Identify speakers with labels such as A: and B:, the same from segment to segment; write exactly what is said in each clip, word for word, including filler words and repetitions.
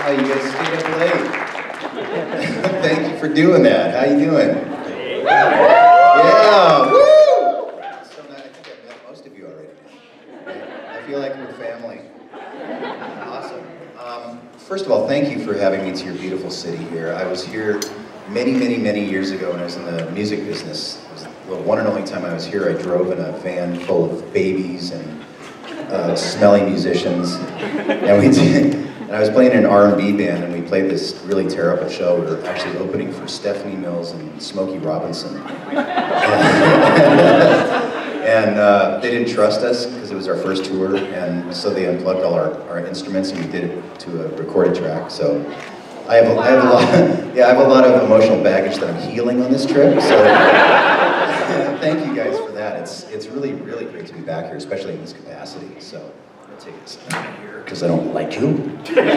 A: Oh, you guys stayed up late. Thank you for doing that. How you doing? Yeah, woo! So I think I've met most of you already. I feel like we're family. Awesome. Um, first of all, thank you for having me to your beautiful city here. I was here many, many, many years ago when I was in the music business. It was the one and only time I was here. I drove in a van full of babies and uh, smelly musicians, and we did. And I was playing in an R and B band, and we played this really terrible show. We were actually opening for Stephanie Mills and Smokey Robinson. And uh, they didn't trust us because it was our first tour, and so they unplugged all our, our instruments, and we did it to a recorded track. So I have a, I have a lot, yeah, I have a lot of emotional baggage that I'm healing on this trip. So thank you guys for that. It's it's really really great to be back here, especially in this capacity. So. Take this out of here because I don't like you.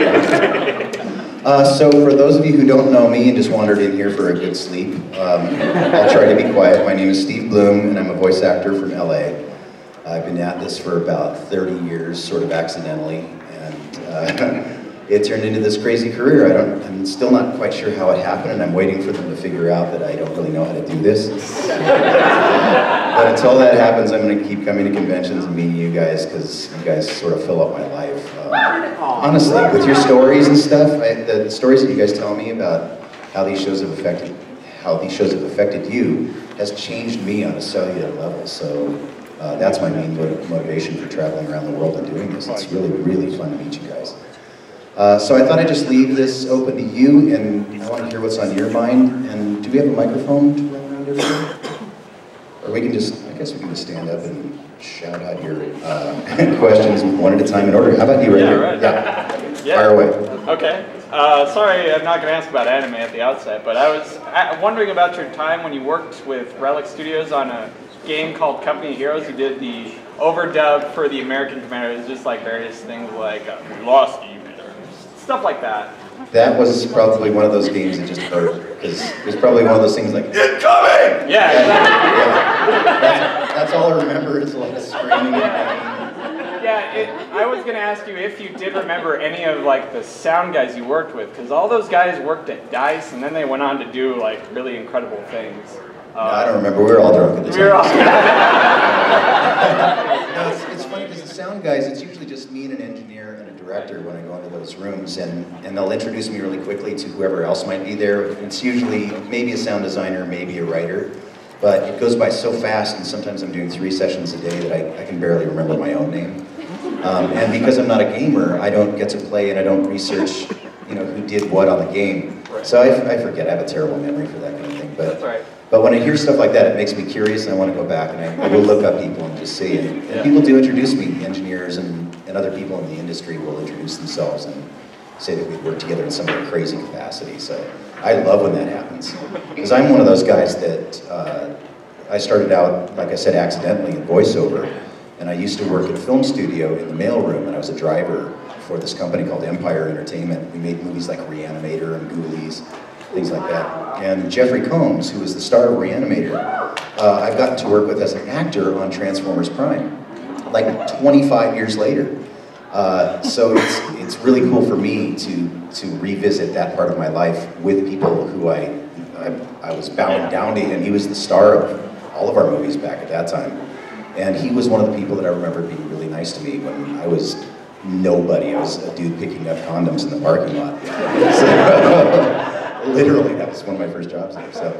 A: uh, so for those of you who don't know me and just wandered in here for a good sleep, um, I'll try to be quiet. My name is Steve Blum and I'm a voice actor from L A. I've been at this for about thirty years, sort of accidentally, and uh, it turned into this crazy career. I don't, I'm still not quite sure how it happened, and I'm waiting for them to figure out that I don't really know how to do this. But until that happens, I'm going to keep coming to conventions and meeting you guys, because you guys sort of fill up my life. Um, honestly, with your stories and stuff, I, the, the stories that you guys tell me about how these shows have affected, how these shows have affected you, has changed me on a cellular level. So uh, that's my main motivation for traveling around the world and doing this. It's really, really fun to meet you guys. Uh, so I thought I'd just leave this open to you, and I want to hear what's on your mind. And do we have a microphone to run around everybody? Or we can just, I guess we can just stand up and shout out your uh, questions one at a time in order. How about you right
B: yeah,
A: here?
B: Right.
A: Yeah,
B: yeah.
A: Fire away.
B: Okay. Uh, sorry, I'm not going to ask about anime at the outset, but I was wondering about your time when you worked with Relic Studios on a game called Company of Heroes. You did the overdub for the American Commander. It was just like various things like, uh, we lost you, or stuff like that.
A: That was probably one of those games that just hurt, because it was probably one of those things like, it's coming!
B: Yeah.
A: yeah, yeah. That's, that's all I remember is a lot of screaming.
B: Yeah, yeah it, I was going to ask you if you did remember any of like the sound guys you worked with, because all those guys worked at DICE, and then they went on to do like really incredible things.
A: No, I don't remember. We were all drunk at the time.
B: We were all
A: no, it's, it's funny because the sound guys, it's usually just me and an engineer and a director when I go into those rooms, and, and they'll introduce me really quickly to whoever else might be there. It's usually maybe a sound designer, maybe a writer, but it goes by so fast, and sometimes I'm doing three sessions a day that I, I can barely remember my own name. Um, and because I'm not a gamer, I don't get to play and I don't research, you know, who did what on the game. So I, I forget. I have a terrible memory for that kind of thing. But,
B: That's right.
A: But when I hear stuff like that, it makes me curious, and I want to go back, and I, I will look up people and just see. And, and
B: yeah.
A: people do introduce me, the engineers and, and other people in the industry will introduce themselves and say that we work together in some kind of crazy capacity. So I love when that happens. Because I'm one of those guys that, uh, I started out, like I said, accidentally in voiceover, and I used to work at a film studio in the mailroom, and I was a driver for this company called Empire Entertainment. We made movies like Reanimator and Ghoulies, things like that. And Jeffrey Combs, who was the star of Reanimator, uh, I've gotten to work with as an actor on Transformers Prime, like twenty-five years later. Uh, so it's, it's really cool for me to, to revisit that part of my life with people who I, I, I was bowing down to, and he was the star of all of our movies back at that time. And he was one of the people that I remember being really nice to me when I was nobody. I was a dude picking up condoms in the parking lot. So, literally, that was one of my first jobs there, so.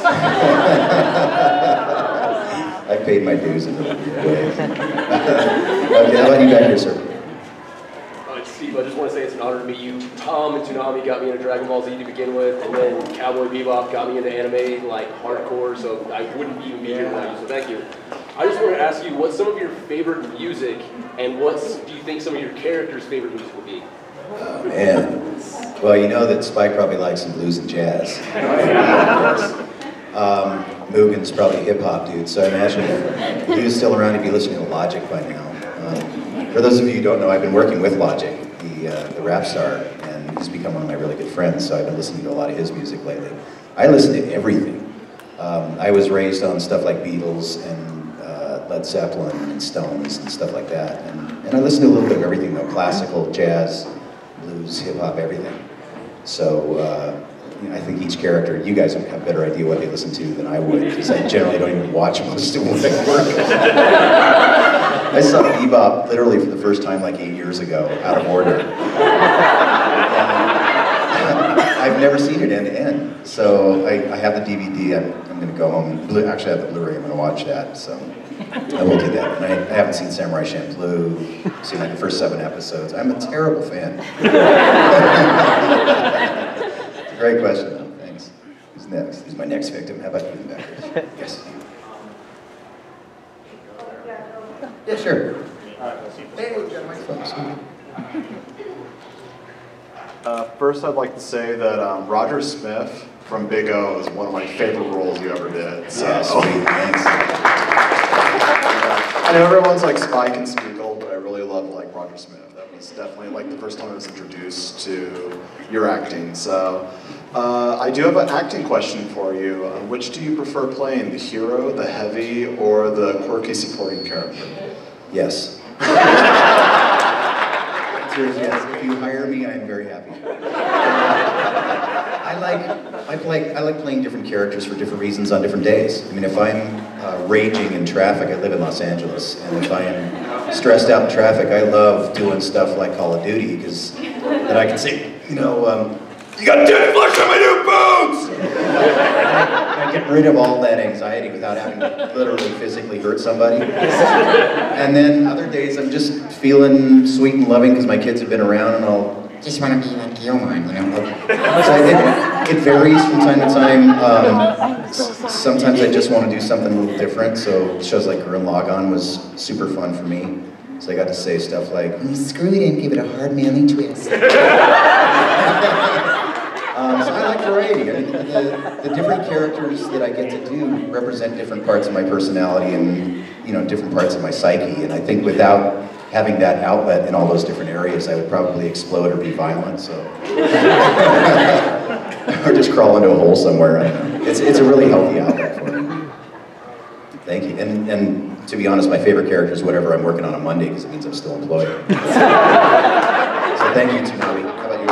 A: I paid my dues in really weird ways. Okay, how about you back here, sir?
C: Uh, Steve, I just want to say it's an honor to meet you. Tom and Toonami got me into Dragon Ball Z to begin with, and then Cowboy Bebop got me into anime, like hardcore, so I wouldn't even be here without you, so thank you. I just want to ask you, what's some of your favorite music, and what do you think some of your characters' favorite music will be?
A: Oh, man. Well, you know that Spike probably likes some blues and jazz. um, Mugen's probably a hip-hop dude, so I imagine if he was still around, he'd be listening to Logic by now. Um, for those of you who don't know, I've been working with Logic, the, uh, the rap star, and he's become one of my really good friends, so I've been listening to a lot of his music lately. I listen to everything. Um, I was raised on stuff like Beatles and uh, Led Zeppelin and Stones and stuff like that, and, and I listen to a little bit of everything though, classical, jazz, blues, hip hop, everything. So uh, you know, I think each character, you guys would have a better idea what they listen to than I would, because I generally don't even watch most of what I work. I saw Bebop literally for the first time like eight years ago, out of order. I've never seen it end to end, so I, I have the D V D. I'm, I'm going to go home. And actually, I have the Blu-ray. I'm going to watch that. So I will do that. And I, I haven't seen Samurai Champloo. I've seen like the first seven episodes. I'm a terrible fan. It's a great question, though. Thanks. Who's next? Who's my next victim? How about you in the back? Yes. Yeah, sure. Hey, we got a microphone.
D: Uh, first, I'd like to say that um, Roger Smith from Big O is one of my favorite roles you ever did. So.
A: Yeah, sweet, thanks.
D: Yeah. I know everyone's like Spike and Spiegel, but I really love like Roger Smith. That was definitely like the first time I was introduced to your acting. So uh, I do have an acting question for you. Uh, which do you prefer playing, the hero, the heavy, or the quirky supporting character?
A: Yes. Yes. If you hire me, I am very happy. I like, I like, I like playing different characters for different reasons on different days. I mean, if I'm uh, raging in traffic, I live in Los Angeles, and if I am stressed out in traffic, I love doing stuff like Call of Duty, because then I can say, you know, um, you got dead flesh on my new bones! I get rid of all that anxiety without having to literally physically hurt somebody. And then other days I'm just feeling sweet and loving because my kids have been around, and I'll just want to be like Gilmore, you know? So it, it varies from time to time. Um, sometimes I just want to do something a little different, so shows like Gurren Lagann was super fun for me. So I got to say stuff like, screw it and give it a hard manly twist. Um, so I like variety. I mean, the, the different characters that I get to do represent different parts of my personality and, you know, different parts of my psyche. And I think without having that outlet in all those different areas, I would probably explode or be violent. So, or just crawl into a hole somewhere. I don't know. It's it's a really healthy outlet for me. Thank you. And and to be honest, my favorite character is whatever I'm working on on Monday, because it means I'm still employed. So thank you, Toonami. How about you?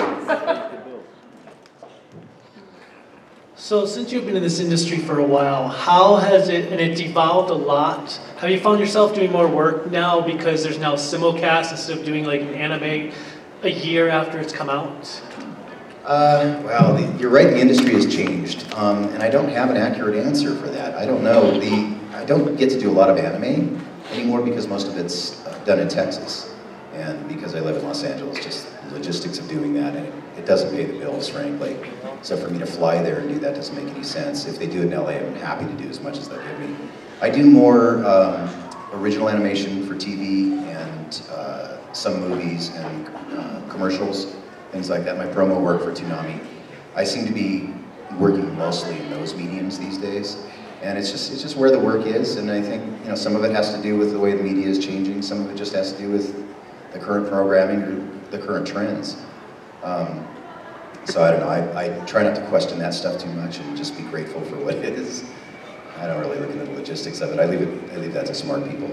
E: So since you've been in this industry for a while, how has it, and it's evolved a lot, have you found yourself doing more work now because there's now simulcast instead of doing like an anime a year after it's come out?
A: Uh, well, the, you're right, the industry has changed, um, and I don't have an accurate answer for that. I don't know. The, I don't get to do a lot of anime anymore because most of it's uh, done in Texas, and because I live in Los Angeles, just the logistics of doing that, and it, it doesn't pay the bills, frankly. So for me to fly there and do that doesn't make any sense. If they do it in L A, I'm happy to do as much as they'll give me. I do more um, original animation for T V and uh, some movies and uh, commercials, things like that. My promo work for Toonami. I seem to be working mostly in those mediums these days, and it's just it's just where the work is. And I think you know some of it has to do with the way the media is changing. Some of it just has to do with the current programming or the current trends. Um, So I don't know, I, I try not to question that stuff too much and just be grateful for what it is. I don't really look into the logistics of it. I leave it, I leave that to smart people.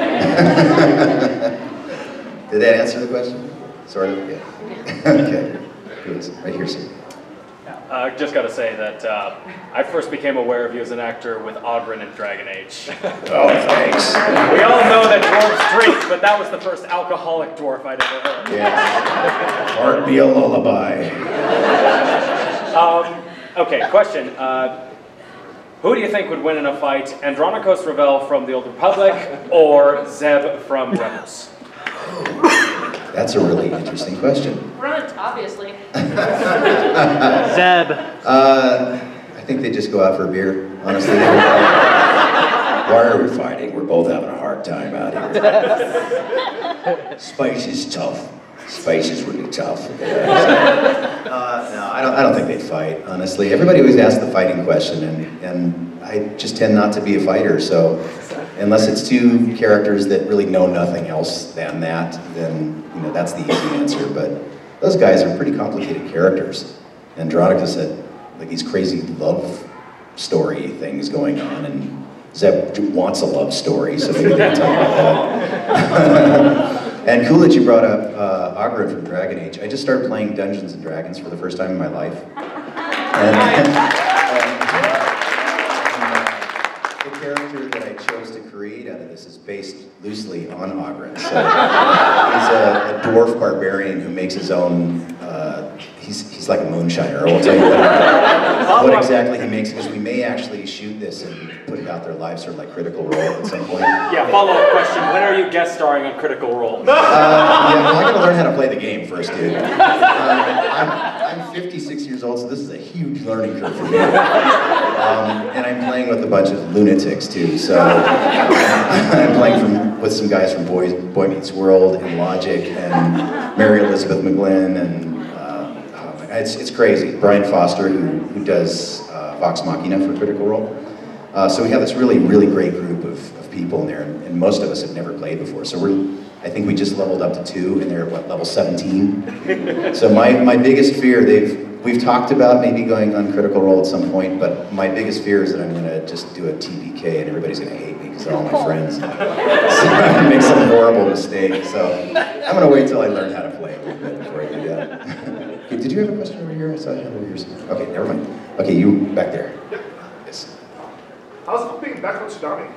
A: Did that answer the question? Sort of, yeah. Okay, good, right here, sir.
F: I uh, just got to say that uh, I first became aware of you as an actor with Ogren in Dragon Age.
A: Oh, thanks.
F: We all know that dwarves drink, but that was the first alcoholic dwarf I'd ever heard.
A: Yeah. Heart be a lullaby.
F: Um, okay, question. Uh, who do you think would win in a fight, Andronikos Ravel from the Old Republic or Zeb from Rebels?
A: That's a really interesting question.
G: Grunt, obviously.
E: Zeb.
A: Uh, I think they just go out for a beer, honestly. Why are we fighting? We're both having a hard time out here. Spice is tough. Spice is really tough. Uh, no, I don't, I don't think they'd fight, honestly. Everybody always asks the fighting question, and, and I just tend not to be a fighter, so unless it's two characters that really know nothing else than that, then you know that's the easy answer. But those guys are pretty complicated characters. Andronicus had like these crazy love story things going on, and Zeb wants a love story, so maybe they can talk about that. And cool that you brought up uh, Ogre from Dragon Age. I just started playing Dungeons and Dragons for the first time in my life. And, uh, the character that I chose to create out of this is based loosely on Ogre. So he's a, a dwarf barbarian who makes his own, uh, he's, he's like a moonshiner. I won't tell you what, what exactly he makes, because we may actually shoot this and put it out there live, sort of like Critical Role at some point.
F: Yeah, follow-up question. When are you guest starring on Critical Role?
A: Uh, yeah, well, I gotta learn how to play the game first, dude. Uh, I'm, I'm fifty-six years old, so this is a huge learning curve for me. Um, and I'm playing with a bunch of lunatics, too, so I'm playing from, with some guys from Boy, Boy Meets World and Logic and Mary Elizabeth McGlynn, and uh, oh, it's, it's crazy. Brian Foster, who, who does uh, Vox Machina for Critical Role. Uh, so we have this really, really great group of, of people in there, and, and most of us have never played before. So we're, I think we just leveled up to two, and they're at what, level seventeen? So my, my biggest fear, they've, we've talked about maybe going on Critical Role at some point, but my biggest fear is that I'm gonna just do a T P K and everybody's gonna hate me because they're all my friends. So I'm gonna make some horrible mistake. So I'm gonna wait till I learn how to play a little bit before I do that. Okay, did you have a question over here? I saw you over here. Okay, never mind. Okay, you back there. Yes.
G: How's it being back on Toonami?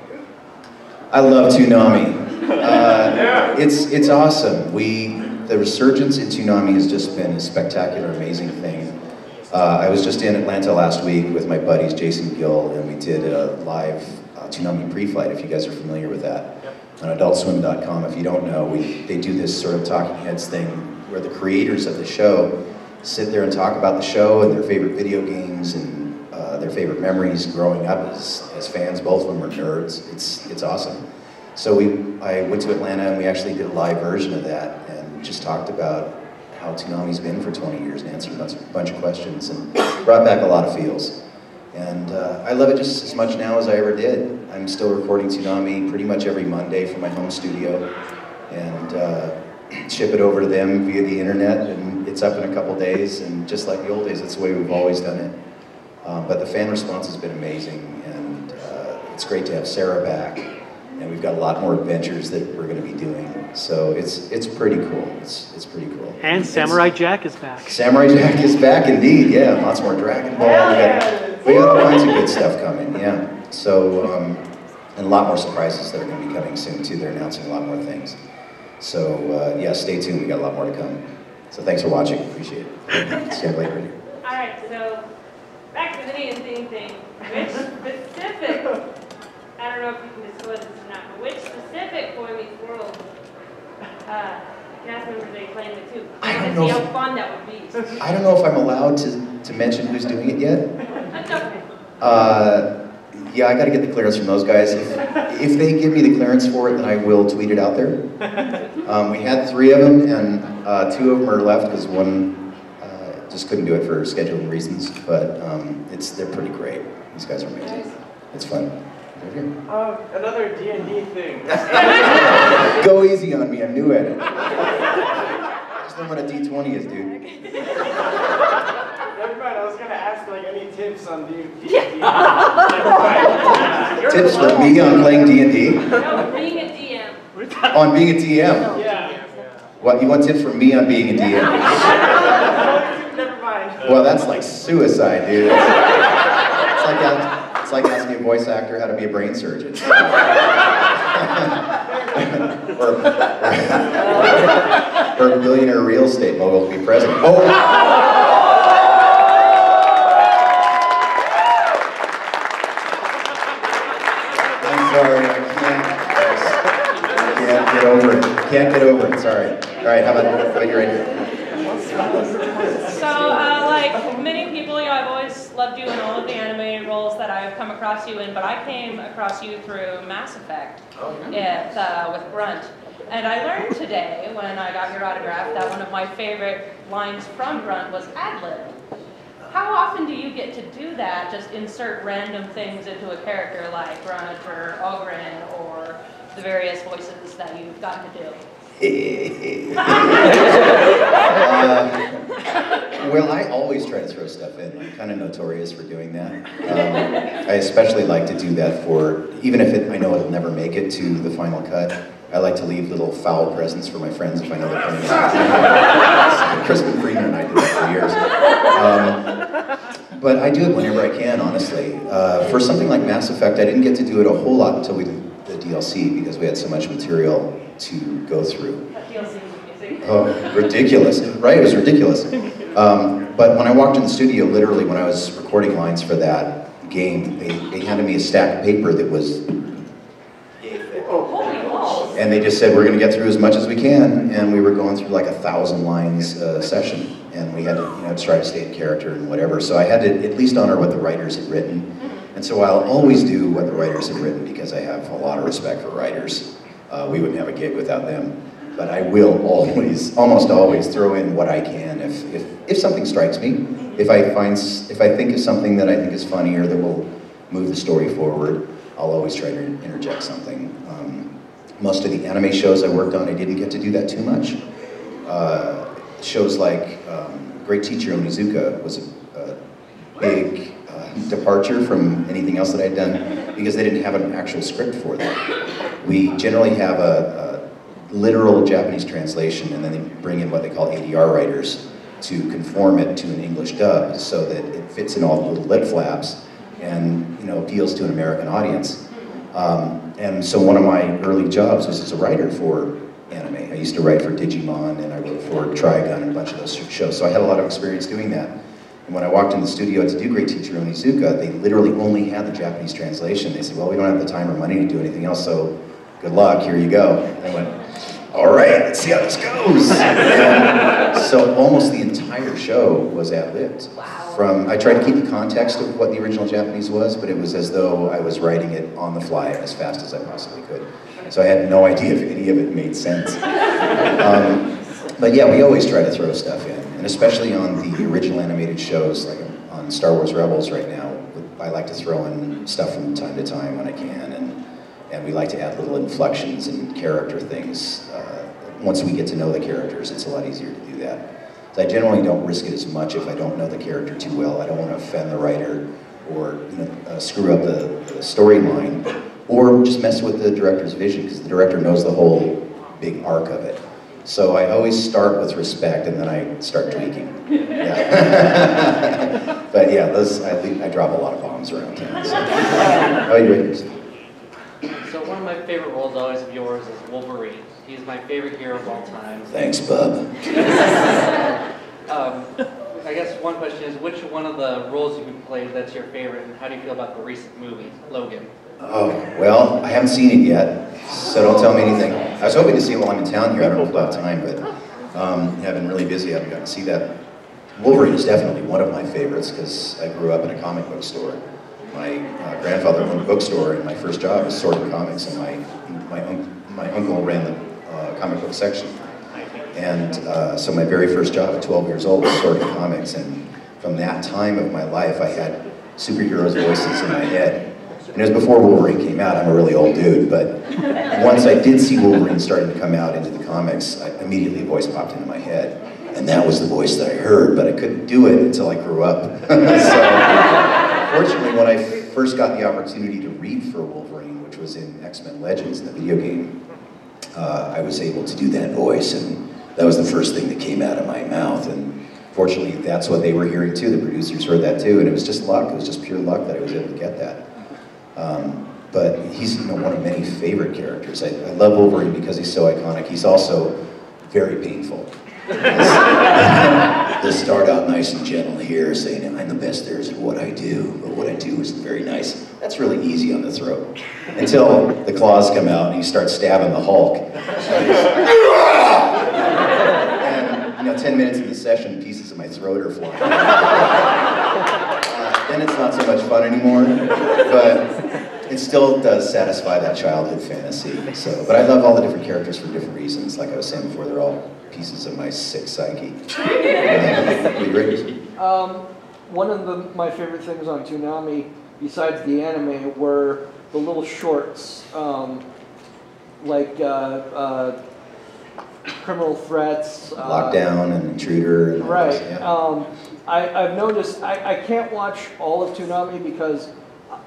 A: I love Toonami. Uh, yeah. It's it's awesome. We the resurgence in Toonami has just been a spectacular, amazing thing. Uh, I was just in Atlanta last week with my buddies Jason Gill, and we did a live uh, Toonami pre-flight. If you guys are familiar with that, yep. On Adult Swim dot com. If you don't know, we they do this sort of talking heads thing where the creators of the show sit there and talk about the show and their favorite video games and Uh, their favorite memories growing up as, as fans. Both of them were nerds. It's, it's awesome. So we, I went to Atlanta and we actually did a live version of that and just talked about how Toonami's been for twenty years and answered a bunch of questions and brought back a lot of feels. And uh, I love it just as much now as I ever did. I'm still recording Toonami pretty much every Monday from my home studio and uh, ship it over to them via the internet, and it's up in a couple days, and just like the old days, that's the way we've always done it. Um, but the fan response has been amazing, and uh, it's great to have Sarah back, and we've got a lot more adventures that we're going to be doing. So it's it's pretty cool. It's it's pretty cool.
E: And
A: it's,
E: Samurai Jack is back.
A: Samurai Jack is back indeed. Yeah, lots more Dragon Ball. We got, we got all kinds of good stuff coming. Yeah. So um, and a lot more surprises that are going to be coming soon too. They're announcing a lot more things. So uh, yeah, stay tuned. We got a lot more to come. So thanks for watching. Appreciate it. See you later.
H: All right. So. Back to the D and D thing. Which specific, I don't know if you can disclose this or not, but which specific Boy Meets World uh, cast members are you playing with too? I don't know. See how fun that would be.
A: I don't know if I'm allowed to, to mention who's doing it yet.
H: That's okay.
A: Uh, yeah, I got to get the clearance from those guys. If, if they give me the clearance for it, then I will tweet it out there. Um, we had three of them, and uh, two of them are left because one just couldn't do it for scheduling reasons, but um, it's they're pretty great. These guys are amazing. It's fun.
B: Uh, another D and D thing.
A: Go easy on me, I'm new at it. Just know what a D twenty is, dude.
B: Never mind, I was gonna ask like any tips on D and D.
A: Tips for me on playing D and D?
H: No, being a D M.
A: On being a D M?
B: Yeah.
A: What, you want tips from me on being a D M? Well, that's like suicide, dude. It's like, a, it's like asking a voice actor how to be a brain surgeon. or, or, or a billionaire real estate mogul to be president. Oh! I'm sorry, I can't, I can't get over it. Can't get over it, sorry. All right, how about, wait, you're right here.
H: So, uh, like many people, you know, I've always loved you in all of the anime roles that I've come across you in, but I came across you through Mass Effect it, uh, with Grunt. And I learned today, when I got your autograph, that one of my favorite lines from Grunt was ad-lib. How often do you get to do that, just insert random things into a character like Grunt or Ogren or the various voices that you've gotten to do?
A: uh, well, I always try to throw stuff in. I'm kind of notorious for doing that. Um, I especially like to do that for, even if it, I know it'll never make it to the final cut, I like to leave little foul presents for my friends if I know they're coming out. Crispin Freeman and I did that for years. Um, but I do it whenever I can, honestly. Uh, for something like Mass Effect, I didn't get to do it a whole lot until we did the D L C because we had so much material to go through.
H: D L C was amazing.
A: Oh, ridiculous, right? It was ridiculous. Um, but when I walked in the studio, literally when I was recording lines for that game, they, they handed me a stack of paper that was
H: Holy balls.
A: and they just said, we're going to get through as much as we can, and we were going through like a thousand lines a session, and we had to, you know, try to stay in character and whatever, so I had to at least honor what the writers had written, and so I'll always do what the writers have written because I have a lot of respect for writers. Uh, we wouldn't have a gig without them, but I will always, almost always throw in what I can if, if, if something strikes me, if I find, if I think of something that I think is funny or that will move the story forward, I'll always try to interject something. Um, most of the anime shows I worked on, I didn't get to do that too much. Uh, shows like um, Great Teacher Onizuka was a, a big uh, departure from anything else that I'd done because they didn't have an actual script for that. We generally have a, a literal Japanese translation and then they bring in what they call A D R writers to conform it to an English dub so that it fits in all the little lip flaps and, you know, appeals to an American audience. Um, and so one of my early jobs was as a writer for anime. I used to write for Digimon and I wrote for Trigun and a bunch of those shows, so I had a lot of experience doing that. And when I walked in the studio to do Great Teacher Onizuka, they literally only had the Japanese translation. They said, well, we don't have the time or money to do anything else, so good luck, here you go. And I went, all right, let's see how this goes. And so almost the entire show was ad-libbed.
H: Wow.
A: From, I tried to keep the context of what the original Japanese was, but it was as though I was writing it on the fly as fast as I possibly could. So I had no idea if any of it made sense. Um, but yeah, we always try to throw stuff in, and especially on the original animated shows, like on Star Wars Rebels right now, I like to throw in stuff from time to time when I can, and, and we like to add little inflections and character things. Uh, once we get to know the characters, it's a lot easier to do that. So I generally don't risk it as much if I don't know the character too well. I don't want to offend the writer or, you know, uh, screw up the, the storyline, or just mess with the director's vision, because the director knows the whole big arc of it. So I always start with respect and then I start tweaking. Yeah. But yeah, those, I, I drop a lot of bombs around town. So. How are you doing?
I: So one of my favorite roles always of yours is Wolverine. He's my favorite hero of all time.
A: Thanks, bub.
I: um, I guess one question is, which one of the roles you've played that's your favorite, and how do you feel about the recent movie, Logan?
A: Oh, well, I haven't seen it yet, so don't tell me anything. I was hoping to see it while I'm in town here. I don't know if I'll have time, but um, I've been really busy. I haven't gotten to see that. Wolverine is definitely one of my favorites because I grew up in a comic book store. My uh, grandfather owned a bookstore, and my first job was sorting comics, and my, my, un my uncle ran the uh, comic book section. And uh, so my very first job at twelve years old was sorting comics, and from that time of my life, I had superheroes' voices in my head. And it was before Wolverine came out. I'm a really old dude, but once I did see Wolverine starting to come out into the comics, I, immediately a voice popped into my head. And that was the voice that I heard, but I couldn't do it until I grew up. So, fortunately, when I first got the opportunity to read for Wolverine, which was in X-Men Legends, the video game, uh, I was able to do that voice, and that was the first thing that came out of my mouth. And fortunately, that's what they were hearing too. The producers heard that too, and it was just luck. It was just pure luck that I was able to get that. Um, but he's, you know, one of many favorite characters. I, I love Wolverine because he's so iconic. He's also very painful. Let's start out nice and gentle here, saying I'm the best there is at what I do, but what I do isn't very nice. That's really easy on the throat. Until the claws come out and you start stabbing the Hulk. And, you know, ten minutes in the session, pieces of my throat are flying. Uh, then it's not so much fun anymore, but it still does satisfy that childhood fantasy. So, but I love all the different characters for different reasons. Like I was saying before, they're all pieces of my sick psyche. Uh, are you ready?
J: Um, one of the, my favorite things on Toonami, besides the anime, were the little shorts, um, like uh, uh, Criminal Threats. Uh,
A: Lockdown and Intruder. And
J: right.
A: Yeah.
J: Um, I, I've noticed, I, I can't watch all of Toonami because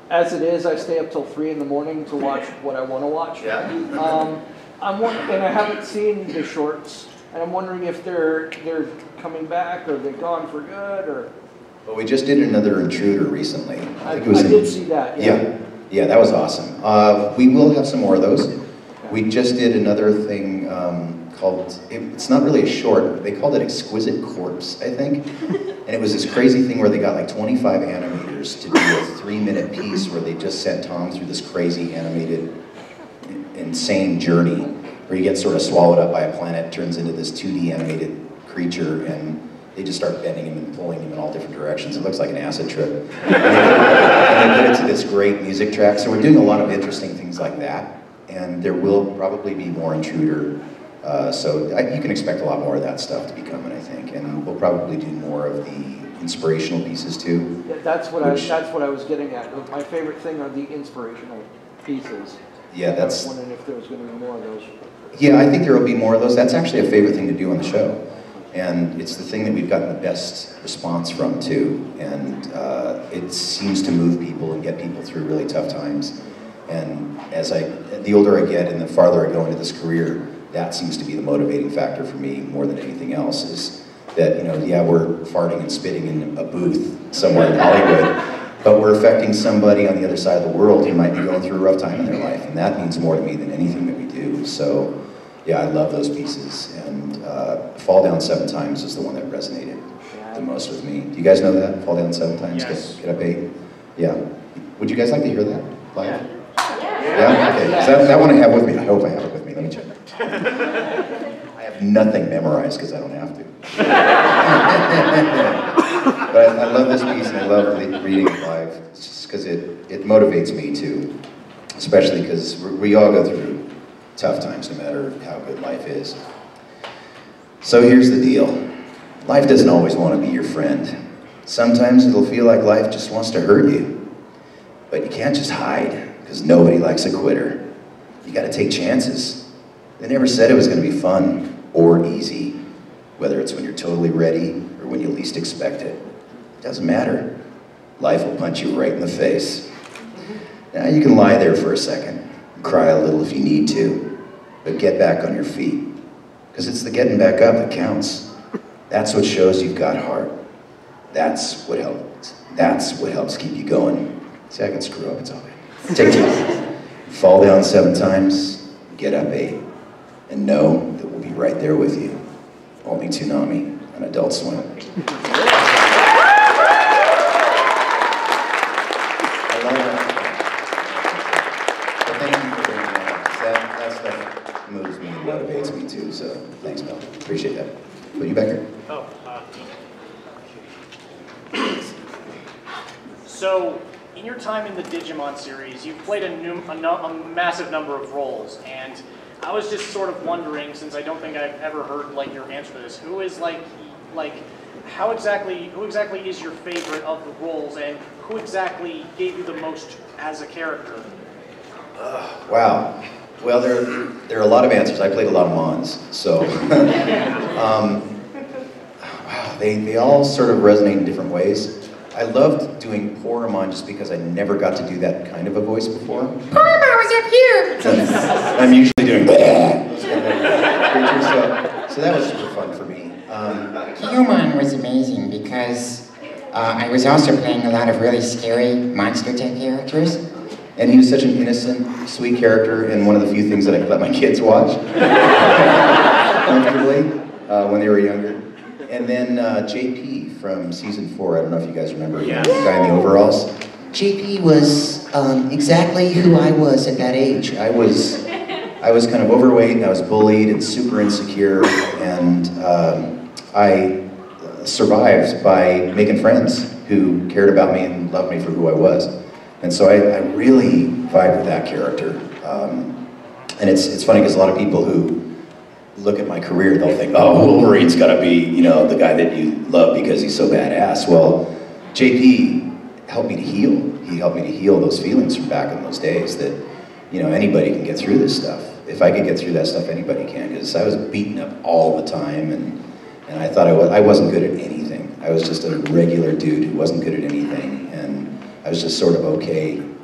J: as it is, I stay up till three in the morning to watch what I want to watch.
A: Yeah.
J: Um, I'm wondering, and I haven't seen the shorts, and I'm wondering if they're they're coming back or they're gone for good or.
A: Well, we just did another Intruder recently.
J: I,
A: think it was
J: I
A: in,
J: did see that. Yeah.
A: yeah, yeah, that was awesome. Uh, we will have some more of those. We just did another thing um, called, it, it's not really a short, they called it Exquisite Corpse, I think. And it was this crazy thing where they got like twenty-five animators to do a three minute piece where they just sent Tom through this crazy animated, insane journey where he gets sort of swallowed up by a planet, turns into this two D animated creature, and they just start bending him and pulling him in all different directions. It looks like an acid trip. And they, and they put it to this great music track. So we're doing a lot of interesting things like that. And there will probably be more Intruder. Uh, so I, you can expect a lot more of that stuff to be coming, I think. And we'll probably do more of the inspirational pieces too.
J: Yeah, that's what which, I that's what I was getting at. My favorite thing are the inspirational pieces.
A: Yeah, that's.
J: I was wondering if there was going to be more of those.
A: Yeah, I think there will be more of those. That's actually a favorite thing to do on the show. And it's the thing that we've gotten the best response from too. And uh, it seems to move people and get people through really tough times. And as I, the older I get and the farther I go into this career, that seems to be the motivating factor for me more than anything else, is that, you know, yeah, we're farting and spitting in a booth somewhere in Hollywood, but we're affecting somebody on the other side of the world who might be going through a rough time in their life, and that means more to me than anything that we do. So, yeah, I love those pieces, and uh, Fall Down Seven Times is the one that resonated the most with me. Do you guys know that? Fall Down Seven Times,
B: yes.
A: get, get up eight? Yeah. Would you guys like to hear that live?
B: Yeah.
A: Yeah? Okay. So that, that one I have with me. I hope I have it with me. Let me check. I have nothing memorized because I don't have to. But I, I love this piece and I love the, reading it live. It's just because it, it motivates me too. Especially because we all go through tough times no matter how good life is. So here's the deal. Life doesn't always want to be your friend. Sometimes it'll feel like life just wants to hurt you. But you can't just hide, because nobody likes a quitter. You gotta take chances. They never said it was gonna be fun or easy, whether it's when you're totally ready or when you least expect it. It doesn't matter. Life will punch you right in the face. Now you can lie there for a second, and cry a little if you need to, but get back on your feet, because it's the getting back up that counts. That's what shows you've got heart. That's what helps. That's what helps keep you going. See, I can screw up, it's all right. Take two. Fall down seven times, get up eight. And know that we'll be right there with you. Only Toonami on Adult Swim. I love that. Well, thank you for bringing that. That, that stuff moves me and motivates me too, so thanks, Mel. Appreciate that. Put you back here.
K: Oh, uh, so, in your time in the Digimon series, you've played a, new, a, no, a massive number of roles, and I was just sort of wondering, since I don't think I've ever heard like your answer to this, who is like, like, how exactly, who exactly is your favorite of the roles, and who exactly gave you the most as a character?
A: Uh, wow. Well, there, there are a lot of answers. I played a lot of Mons, so um, wow, they, they all sort of resonate in different ways. I loved doing Poromon just because I never got to do that kind of a voice before. Poromon was up here! I'm usually doing those kind of creatures, so, so that was super fun for me. Um,
L: Human was amazing because uh, I was also playing a lot of really scary monster type characters.
A: And he was such an innocent, sweet character, and one of the few things that I could let my kids watch comfortably uh, when they were younger. And then uh, J P from season four, I don't know if you guys remember, yeah. The guy in the overalls. J P was um, exactly who I was at that age. I was, I was kind of overweight, and I was bullied and super insecure, and um, I survived by making friends who cared about me and loved me for who I was. And so I, I really vibe with that character. Um, and it's, it's funny because a lot of people who look at my career, they'll think, oh, Wolverine's gotta be, you know, the guy that you love because he's so badass. Well, J P helped me to heal. He helped me to heal those feelings from back in those days that, you know, anybody can get through this stuff. If I could get through that stuff, anybody can, because I was beaten up all the time, and, and I thought I, was, I wasn't good at anything. I was just a regular dude who wasn't good at anything, and I was just sort of okay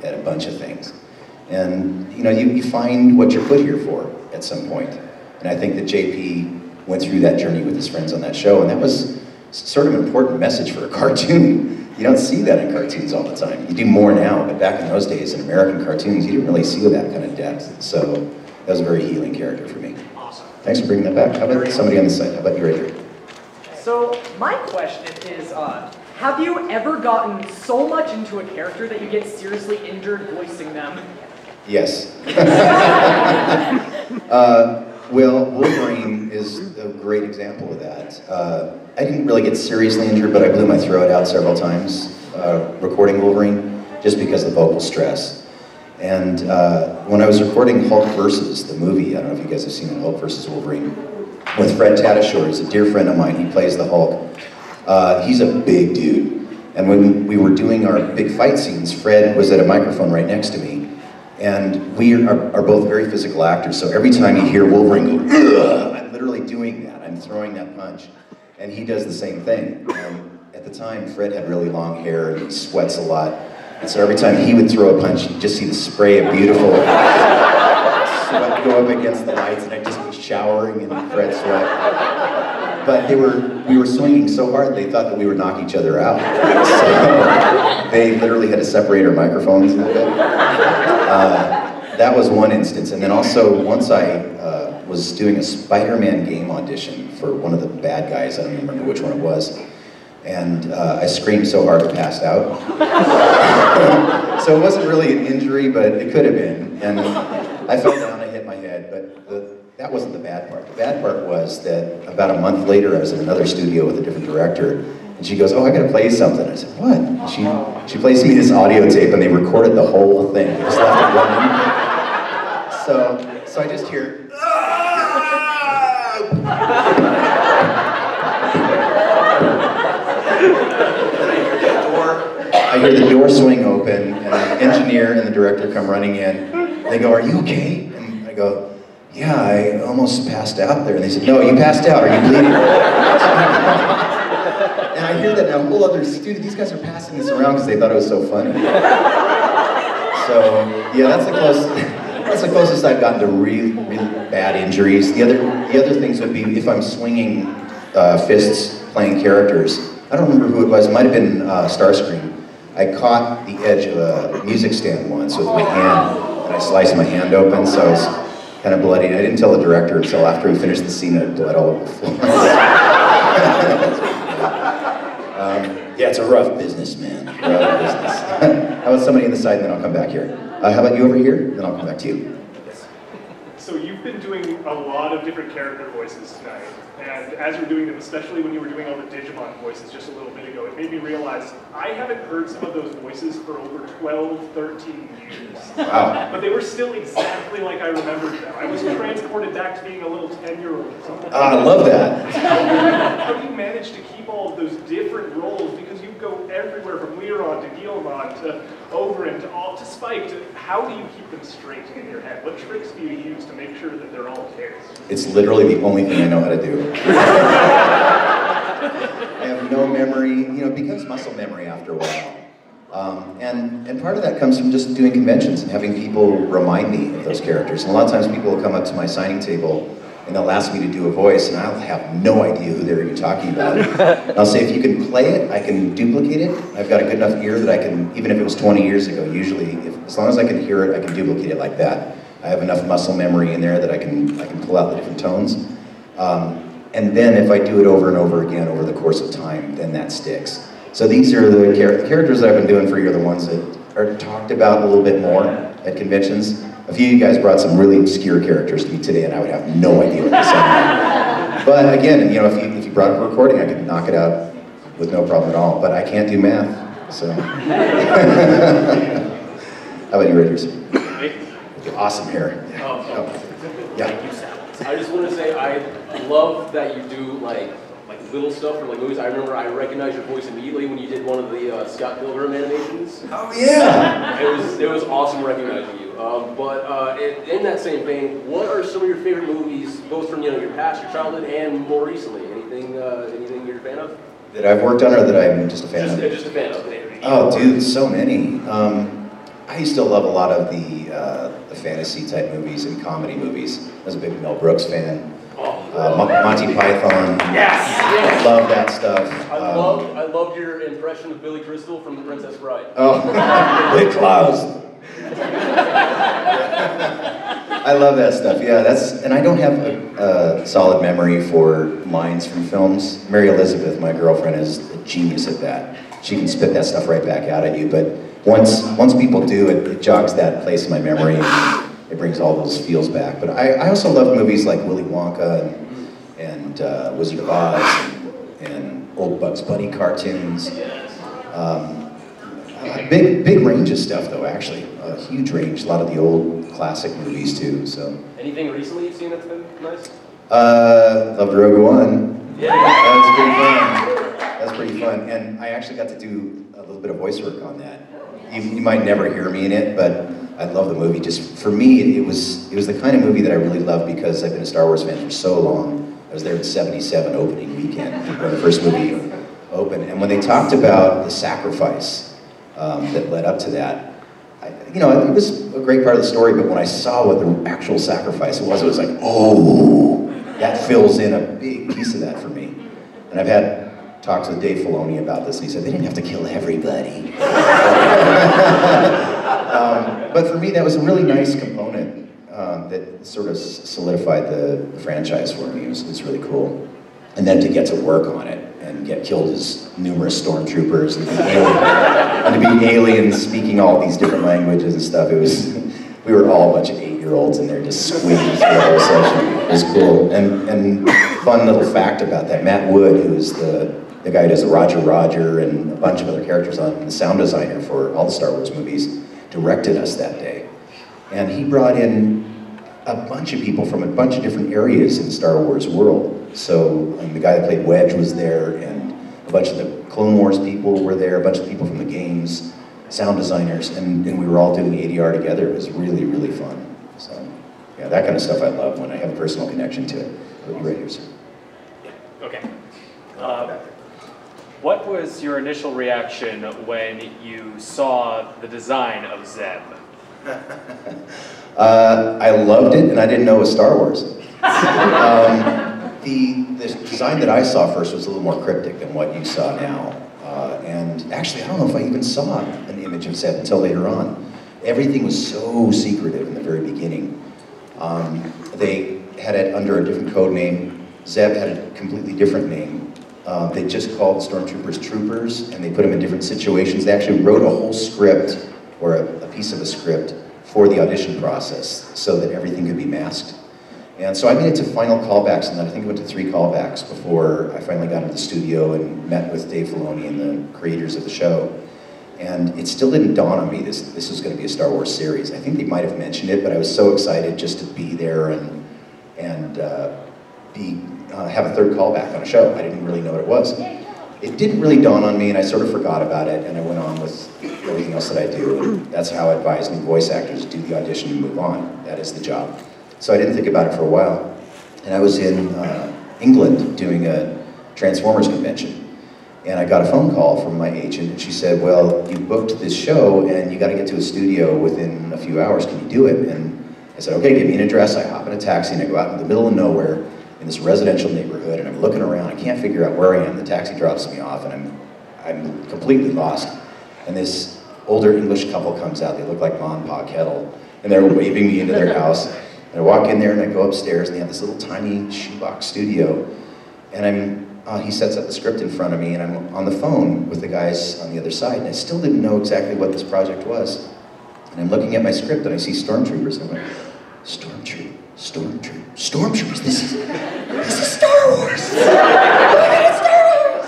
A: at a bunch of things. And you know, you, you find what you're put here for at some point. And I think that J P went through that journey with his friends on that show, and that was sort of an important message for a cartoon. You don't see that in cartoons all the time. You do more now, but back in those days in American cartoons, you didn't really see that kind of depth. So that was a very healing character for me.
K: Awesome.
A: Thanks for bringing that back. How about somebody on the side? How about you right here?
M: So my question is, uh, have you ever gotten so much into a character that you get seriously injured voicing them?
A: Yes. uh, well, Wolverine is a great example of that. Uh, I didn't really get seriously injured, but I blew my throat out several times uh, recording Wolverine, just because of the vocal stress. And uh, when I was recording Hulk versus, the movie, I don't know if you guys have seen it, Hulk versus Wolverine, with Fred Tatasciore, who's a dear friend of mine, he plays the Hulk. Uh, he's a big dude. And when we were doing our big fight scenes, Fred was at a microphone right next to me. And we are, are both very physical actors, so every time you hear Wolverine go, ugh, I'm literally doing that. I'm throwing that punch. And he does the same thing. Um, at the time, Fred had really long hair and he sweats a lot. And so every time he would throw a punch, you'd just see the spray of beautiful sweat go up against the lights, and I'd just be showering in Fred sweat. But they were, we were swinging so hard, they thought that we would knock each other out. So they literally had to separate our microphones a little bit. Uh, that was one instance. And then also, once I uh, was doing a Spider-Man game audition for one of the bad guys, I don't even remember which one it was. And uh, I screamed so hard I passed out. So it wasn't really an injury, but it could have been. And I fell down, I hit my head, but the, that wasn't the bad part. The bad part was that about a month later, I was in another studio with a different director, and she goes, oh, I gotta play you something. I said, what? And she, she plays me this audio tape, and they recorded the whole thing. They just left it running. So, so I just hear, I hear the door swing open, and the engineer and the director come running in. They go, are you okay? And I go, yeah, I almost passed out there. And they said, no, you passed out. Are you bleeding? And I hear that in a whole other studio. These guys are passing this around because they thought it was so funny. So, yeah, that's the closest, that's the closest I've gotten to really, really bad injuries. The other, the other things would be if I'm swinging uh, fists playing characters. I don't remember who it was. It might have been uh, Starscream. I caught the edge of a music stand once with my hand, and I sliced my hand open, so I was kind of bloody. I didn't tell the director until after we finished the scene, I had blood all over the floor. um, yeah, it's a rough business, man. Rough business. How about somebody on the side, and then I'll come back here. Uh, how about you over here? Then I'll come back to you.
G: So you've been doing a lot of different character voices tonight, and as you're doing them, especially when you were doing all the Digimon voices just a little bit ago, it made me realize I haven't heard some of those voices for over twelve, thirteen years.
A: Wow.
G: But they were still exactly like I remembered them. I was transported back to being a little ten-year-old or something.
A: Uh, I love that.
G: How do you manage to keep all of those different roles? Because you go everywhere from Leeron to Guillemot to Overin to all to Spike. To, how do you keep them straight in your head? What tricks do you use to make sure that they're all there?
A: It's literally the only thing I know how to do. I have no memory. You know, it becomes muscle memory after a while. Um, and, and part of that comes from just doing conventions and having people remind me of those characters. And a lot of times people will come up to my signing table and they'll ask me to do a voice, and I'll have no idea who they're even talking about. And I'll say, if you can play it, I can duplicate it. I've got a good enough ear that I can, even if it was twenty years ago, usually, if, as long as I can hear it, I can duplicate it like that. I have enough muscle memory in there that I can, I can pull out the different tones. Um, and then if I do it over and over again over the course of time, then that sticks. So these are the, char the characters that I've been doing for you are the ones that are talked about a little bit more at conventions. A few of you guys brought some really obscure characters to me today, and I would have no idea what they sound like. But again, you know, if you, if you brought up a recording, I could knock it out with no problem at all. But I can't do math, so. How about you, Raiders? Awesome hair. Yeah.
C: Oh,
A: yeah.
C: I just want to say I love that you do like like little stuff for like movies. I remember I recognized your voice immediately when you did one of the uh, Scott Pilgrim animations.
A: Oh yeah!
C: It was it was awesome recognizing you. Um, but uh, in, in that same vein, what are some of your favorite movies, both from you know your past, your childhood, and more recently? Anything uh, anything you're a fan of?
A: That I've worked on, or that I'm just a fan
C: just,
A: of?
C: Just a fan of.
A: Oh, dude, so many. Um, I used to love a lot of the, uh, the fantasy type movies and comedy movies. I was a big Mel Brooks fan. Uh, Mon- Monty Python.
C: Yes!
A: Love that stuff.
C: I
A: Um,
C: loved, I loved your impression of Billy Crystal from The Princess Bride.
A: Oh, the clouds. I love that stuff. Yeah, that's, and I don't have a, a solid memory for lines from films. Mary Elizabeth, my girlfriend, is a genius at that. She can spit that stuff right back out at you. But once once people do it, it jogs that place in my memory. And it brings all those feels back. But I, I also love movies like Willy Wonka and, and uh, Wizard of Oz and, and old Bugs Bunny cartoons. Um, Uh, big, big range of stuff, though. Actually, a huge range. A lot of the old classic movies too. So.
C: Anything recently you've seen that's been nice?
A: Uh, loved Rogue One. Yeah. That was pretty fun. That's pretty fun. And I actually got to do a little bit of voice work on that. You, you might never hear me in it, but I love the movie. Just for me, it, it was it was the kind of movie that I really loved because I've been a Star Wars fan for so long. I was there in seventy-seven opening weekend when the first movie opened, and when they talked about the sacrifice. Um, that led up to that. I, you know, it was a great part of the story, but when I saw what the actual sacrifice was, it was like, oh, that fills in a big piece of that for me. And I've had talks with Dave Filoni about this, and he said, they didn't have to kill everybody. um, but for me, that was a really nice component um, that sort of solidified the, the franchise for me. It was, it was really cool. And then to get to work on it and get killed as numerous stormtroopers and, and to be aliens speaking all these different languages and stuff, it was, we were all a bunch of eight-year-olds in there just squeaking through the whole session. It was cool. And, and fun little fact about that, Matt Wood, who's the, the guy who does the Roger Roger and a bunch of other characters on, the sound designer for all the Star Wars movies, directed us that day. And he brought in a bunch of people from a bunch of different areas in the Star Wars world. So um, the guy that played Wedge was there, and a bunch of the Clone Wars people were there, a bunch of people from the games, sound designers, and, and we were all doing A D R together. It was really, really fun. So, yeah, that kind of stuff I love when I have a personal connection to it. But you're right here, sir.
F: Okay. Uh, what was your initial reaction when you saw the design of Zeb?
A: uh, I loved it, and I didn't know it was Star Wars. um, The, the design that I saw first was a little more cryptic than what you saw now. Uh, and actually, I don't know if I even saw an image of Zeb until later on. Everything was so secretive in the very beginning. Um, they had it under a different code name. Zeb had a completely different name. Uh, they just called the stormtroopers troopers, and they put them in different situations. They actually wrote a whole script, or a, a piece of a script, for the audition process, so that everything could be masked. And so I made it to final callbacks, and then I think I went to three callbacks before I finally got into the studio and met with Dave Filoni and the creators of the show. And it still didn't dawn on me this, this was going to be a Star Wars series. I think they might have mentioned it, but I was so excited just to be there and, and uh, be, uh, have a third callback on a show. I didn't really know what it was. It didn't really dawn on me, and I sort of forgot about it, and I went on with everything else that I do. And that's how I advise new voice actors: do the audition and move on. That is the job. So I didn't think about it for a while. And I was in uh, England doing a Transformers convention. And I got a phone call from my agent, and she said, well, you booked this show, and you got to get to a studio within a few hours. Can you do it? And I said, okay, give me an address. I hop in a taxi, and I go out in the middle of nowhere in this residential neighborhood, and I'm looking around. I can't figure out where I am. The taxi drops me off, and I'm, I'm completely lost. And this older English couple comes out. They look like Ma and Pa Kettle, and they're waving me into their house. And I walk in there, and I go upstairs, and they have this little tiny shoebox studio. And I'm, uh, he sets up the script in front of me, and I'm on the phone with the guys on the other side, and I still didn't know exactly what this project was. And I'm looking at my script, and I see stormtroopers, and I'm like, stormtroopers, stormtroopers, stormtroopers, this is, this is Star Wars! It's Star Wars!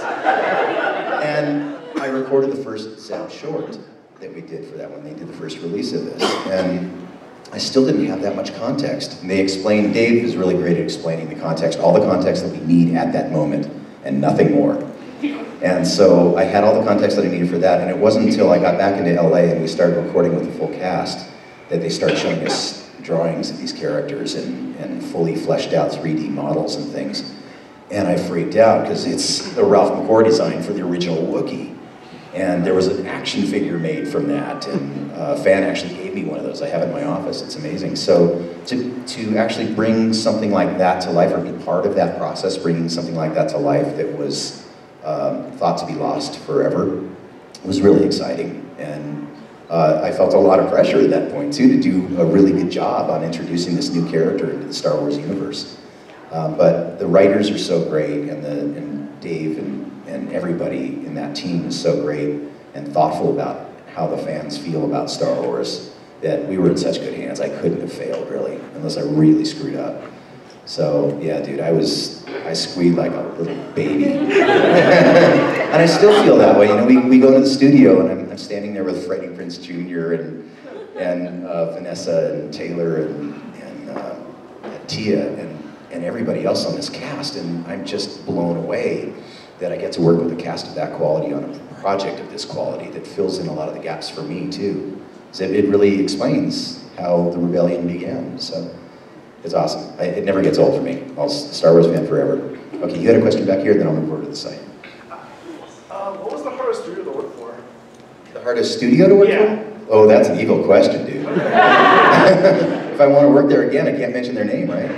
A: And I recorded the first Zeb short that we did for that when they did the first release of this. And I still didn't have that much context. And they explained, Dave is really great at explaining the context, all the context that we need at that moment, and nothing more. And so I had all the context that I needed for that, and it wasn't until I got back into L A and we started recording with the full cast that they started showing us drawings of these characters and, and fully fleshed out three D models and things. And I freaked out, because it's the Ralph McCord design for the original Wookiee. And there was an action figure made from that, and a fan actually gave me one of those. I have it in my office, it's amazing. So to, to actually bring something like that to life, or be part of that process, bringing something like that to life that was um, thought to be lost forever, was really exciting. And uh, I felt a lot of pressure at that point too, to do a really good job on introducing this new character into the Star Wars universe. Um, but the writers are so great, and, the, and Dave and and everybody in that team is so great and thoughtful about how the fans feel about Star Wars, that we were in such good hands. I couldn't have failed, really, unless I really screwed up. So, yeah, dude, I was, I squealed like a little baby. And I still feel that way. You know, we, we go to the studio, and I'm, I'm standing there with Freddie Prinze Junior and, and uh, Vanessa and Taylor and, and, uh, and Tia and, and everybody else on this cast, and I'm just blown away that I get to work with a cast of that quality on a project of this quality that fills in a lot of the gaps for me too. So it really explains how the rebellion began. So it's awesome. I, it never gets old for me. I'll be a Star Wars fan forever. Okay, you had a question back here, then I'll move over to the site.
G: Uh, what was the hardest studio to work for?
A: The hardest studio to work
G: yeah.
A: for? Oh, that's an evil question, dude. If I want to work there again, I can't mention their name, right?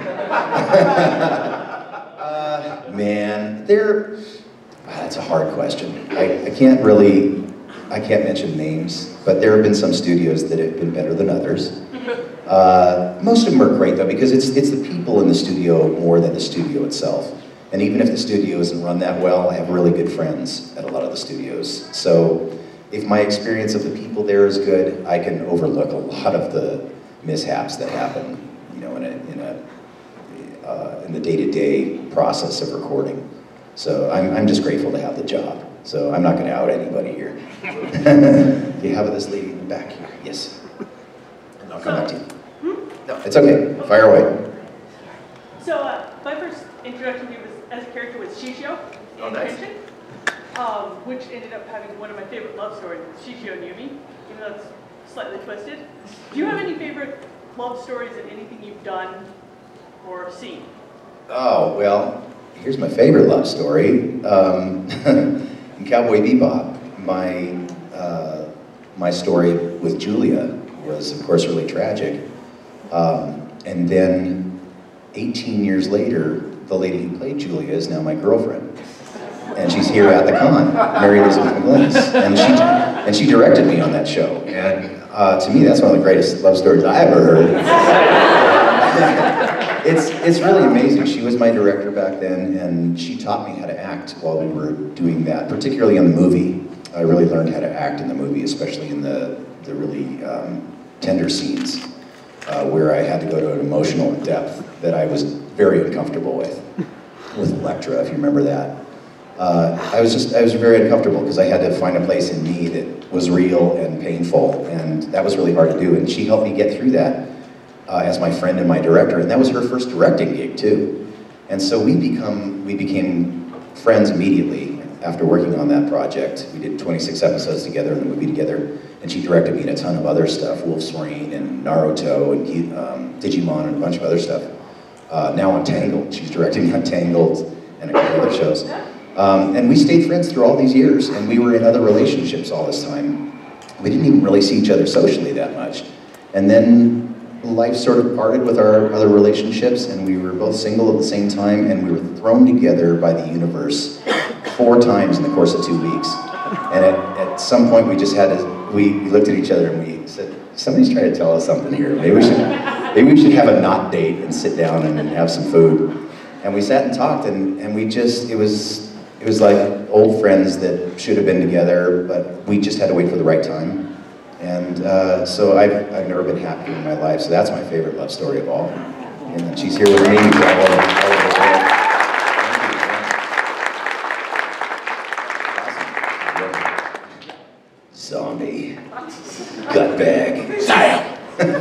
A: uh, man, they're... That's a hard question. I, I can't really, I can't mention names, but there have been some studios that have been better than others. Uh, most of them are great though, because it's, it's the people in the studio more than the studio itself. And even if the studio isn't run that well, I have really good friends at a lot of the studios. So if my experience of the people there is good, I can overlook a lot of the mishaps that happen, you know, in a, in a, uh, in the day-to-day process of recording. So I'm, I'm just grateful to have the job. So I'm not going to out anybody here. You have this lady in the back here. Yes. And I'll come back to you. Hmm? No, it's okay. Fire away.
N: So uh, my first introduction to you was, as a character was Shishio in
A: Oh, nice.
N: Kenshin, um, which ended up having one of my favorite love stories, Shishio and Yumi, even though it's slightly twisted. Do you have any favorite love stories in anything you've done or seen?
A: Oh, well, here's my favorite love story. Um, in Cowboy Bebop, my, uh, my story with Julia was, of course, really tragic. Um, and then eighteen years later, the lady who played Julia is now my girlfriend. And she's here at the con, Mary Elizabeth McGlynn. And she, and she directed me on that show. And uh, to me, that's one of the greatest love stories I ever heard. It's, it's really amazing. She was my director back then, and she taught me how to act while we were doing that, particularly in the movie. I really learned how to act in the movie, especially in the, the really um, tender scenes, uh, where I had to go to an emotional depth that I was very uncomfortable with, with Elektra, if you remember that. Uh, I was just, I was very uncomfortable because I had to find a place in me that was real and painful, and that was really hard to do, and she helped me get through that. Uh, as my friend and my director, and that was her first directing gig too. And so we become we became friends immediately after working on that project. We did twenty-six episodes together in the movie together, and she directed me in a ton of other stuff, Wolverine and Naruto and um, Digimon and a bunch of other stuff. Uh, now on Tangled, she's directing me on Tangled and a couple other shows. Um, and we stayed friends through all these years, and we were in other relationships all this time. We didn't even really see each other socially that much. And then life sort of parted with our other relationships, and we were both single at the same time, and we were thrown together by the universe four times in the course of two weeks. And at, at some point, we just had to, we, we looked at each other and we said, somebody's trying to tell us something here. Maybe we should, maybe we should have a not date and sit down and, and have some food. And we sat and talked, and, and we just, it was, it was like old friends that should have been together, but we just had to wait for the right time. And uh, so I've, I've never been happier in my life, so that's my favorite love story of all. And she's here with me. All over, all over the world. Awesome. Zombie. Gut bag. Damn!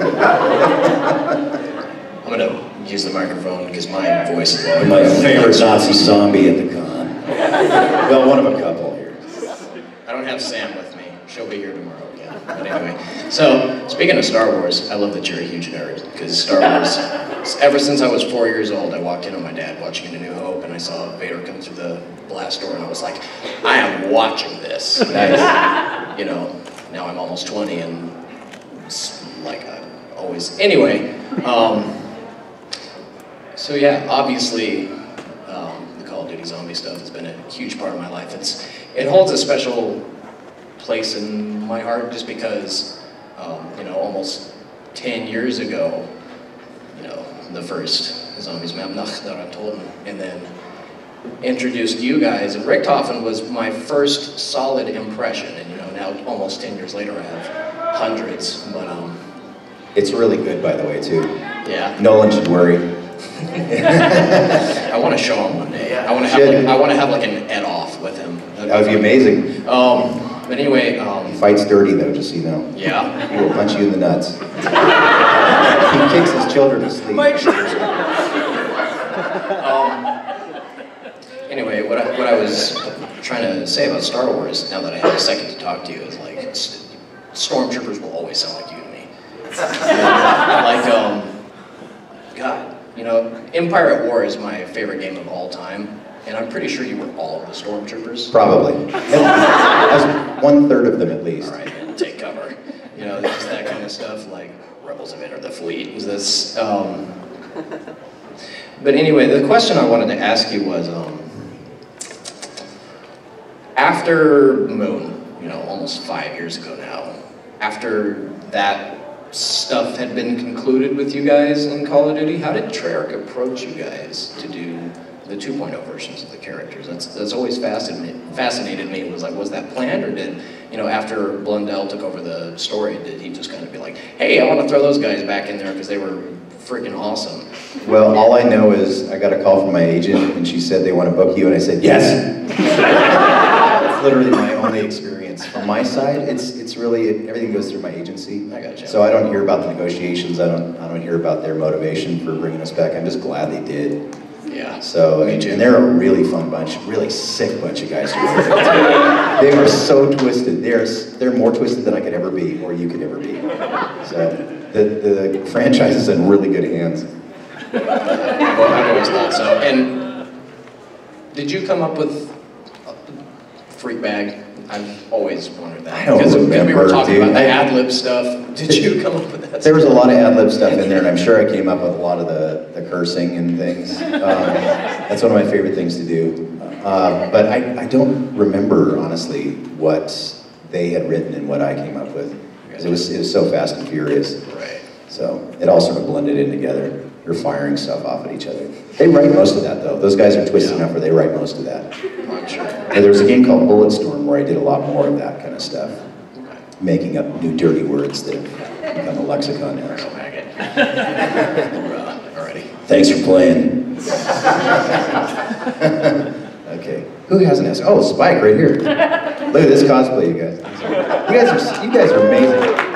O: I'm gonna use the microphone because my voice is low.
A: My favorite Nazi zombie at the con. Well, one of a couple here.
O: I don't have Sam with me. She'll be here tomorrow. But anyway, so speaking of Star Wars, I love that you're a huge nerd, because Star Wars, ever since I was four years old, I walked in on my dad watching A New Hope, and I saw Vader come through the blast door, and I was like, I am watching this. Nice. You know, now I'm almost twenty, and it's like I always. Anyway, um, so yeah, obviously, um, the Call of Duty zombie stuff has been a huge part of my life. It's it holds a special place in my heart just because, um, you know, almost ten years ago, you know, the first Zombies map told, and then introduced you guys. And Richtofen was my first solid impression, and you know, now almost ten years later, I have hundreds. But um,
A: it's really good, by the way, too.
O: Yeah.
A: Nolan should worry.
O: I want to show him one day. I want to have like, I want to have like an ed off with him. That'd
A: that would be amazing.
O: Um, but anyway, um,
A: he fights dirty though, just so you know.
O: Yeah.
A: He will punch you in the nuts. He kicks his children to sleep.
O: um, anyway, what I, what I was trying to say about Star Wars, now that I have a second to talk to you, is like, st stormtroopers will always sound like you to me. Like, um, God, you know, Empire at War is my favorite game of all time, and I'm pretty sure you were all of the stormtroopers.
A: Probably. As one third of them at least.
O: All right, man, take cover. You know, just that kind of stuff, like Rebels have entered the fleet. This, um, but anyway, the question I wanted to ask you was, um, after Moon, you know, almost five years ago now, after that stuff had been concluded with you guys in Call of Duty, how did Treyarch approach you guys to do the two point oh versions of the characters? That's, that's always fascinated, fascinated me. It was like, was that planned, or did, you know, after Blundell took over the story, did he just kind of be like, hey, I want to throw those guys back in there because they were freaking awesome?
A: Well, all I know is I got a call from my agent, and she said they want to book you, and I said, yes! That's literally my only experience. From my side, it's it's really, it, everything goes through my agency.
O: I gotcha.
A: So I don't hear about the negotiations, I don't, I don't hear about their motivation for bringing us back. I'm just glad they did.
O: Yeah.
A: So, and, and they're a really fun bunch, really sick bunch of guys to work with. They are so twisted. They're, they're more twisted than I could ever be, or you could ever be. So, the, the franchise is in really good hands.
O: Well, I've always thought so. And did you come up with Freak Bag? I've always wondered that.
A: I don't
O: because,
A: remember,
O: because we were talking
A: dude.
O: about the ad-lib stuff. Did you come up with that?
A: There was a lot of ad-lib stuff in there, and I'm sure I came up with a lot of the, the cursing and things. Um, that's one of my favorite things to do. Uh, but I, I don't remember, honestly, what they had written and what I came up with. Because it was, it was so fast and furious.
O: Right.
A: So it all sort of blended in together. You're firing stuff off at each other. They write most of that, though. Those guys are twisted enough where they write most of that.
O: I'm sure.
A: And there was a game called Bulletstorm where I did a lot more of that kind of stuff. Okay. Making up new dirty words that have become a lexicon now. So.
O: Alrighty.
A: Thanks for playing. Okay. Who hasn't asked? Oh, Spike right here. Look at this cosplay, you guys. You guys are, you guys are amazing.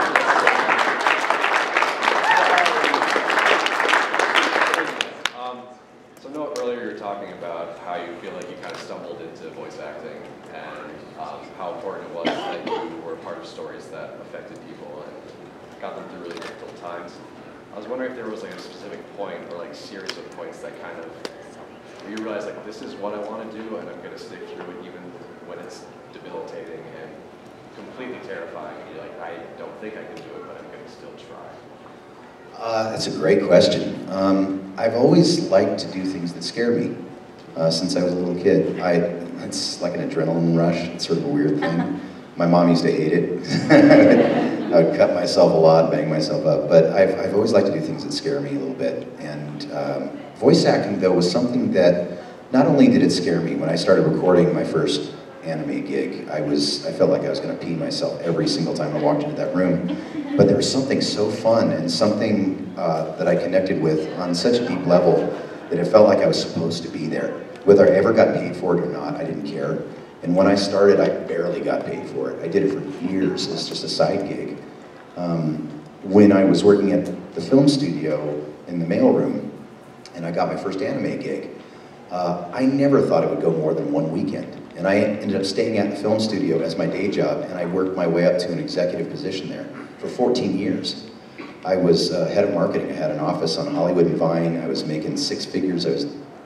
P: Talking about how you feel like you kind of stumbled into voice acting and um, how important it was that you were part of stories that affected people and got them through really difficult times. I was wondering if there was like a specific point or like series of points that kind of, where you realize like this is what I want to do and I'm going to stick through it even when it's debilitating and completely terrifying. And you're like, I don't think I can do it, but I'm going to still try.
A: Uh, that's a great question. Um, I've always liked to do things that scare me uh, since I was a little kid. I, it's like an adrenaline rush. It's sort of a weird thing. My mom used to hate it. I would cut myself a lot, bang myself up. But I've, I've always liked to do things that scare me a little bit. And um, voice acting, though, was something that not only did it scare me, when I started recording my first anime gig, I was I felt like I was going to pee myself every single time I walked into that room. But there was something so fun and something uh, that I connected with on such a deep level that it felt like I was supposed to be there. Whether I ever got paid for it or not, I didn't care. And when I started, I barely got paid for it. I did it for years as just a side gig. Um, when I was working at the film studio in the mailroom, and I got my first anime gig, uh, I never thought it would go more than one weekend. And I ended up staying at the film studio as my day job, and I worked my way up to an executive position there for fourteen years. I was uh, head of marketing. I had an office on Hollywood and Vine. I was making six figures. I was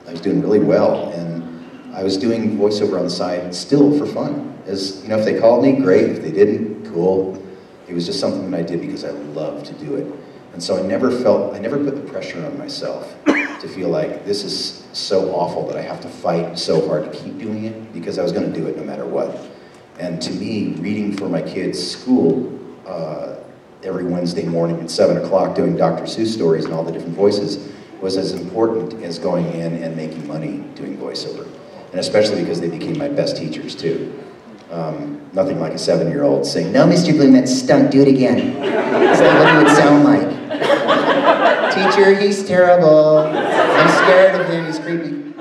A: I was doing really well, and I was doing voiceover on the side still for fun. As you know, if they called me, great. If they didn't, cool. It was just something that I did because I loved to do it. And so I never felt, I never put the pressure on myself to feel like this is so awful that I have to fight so hard to keep doing it, because I was going to do it no matter what. And to me, reading for my kids' school uh, every Wednesday morning at seven o'clock doing Doctor Seuss stories and all the different voices was as important as going in and making money doing voiceover. And especially because they became my best teachers too. Um, nothing like a seven-year-old saying, "No, Mister Bloom, that stunk, do it again." That's not what it would sound like. "Teacher, he's terrible. I'm scared of him, he's creepy."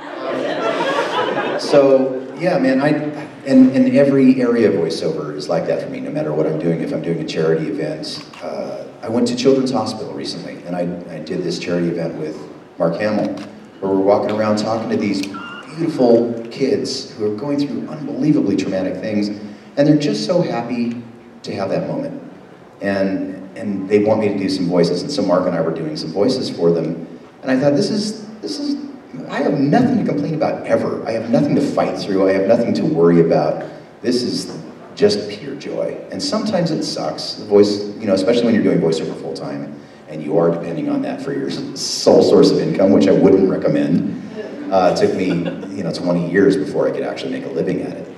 A: Um, so, yeah, man, I, and, and every area of voiceover is like that for me, no matter what I'm doing. If I'm doing a charity event, uh, I went to Children's Hospital recently, and I, I did this charity event with Mark Hamill, where we're walking around talking to these beautiful kids who are going through unbelievably traumatic things, and they're just so happy to have that moment. And, and they want me to do some voices, and so Mark and I were doing some voices for them, and I thought, this is, this is, I have nothing to complain about ever. I have nothing to fight through. I have nothing to worry about. This is just pure joy. And sometimes it sucks. The voice, you know, especially when you're doing voiceover full time, and you are depending on that for your sole source of income, which I wouldn't recommend. Uh, it took me, you know, twenty years before I could actually make a living at it.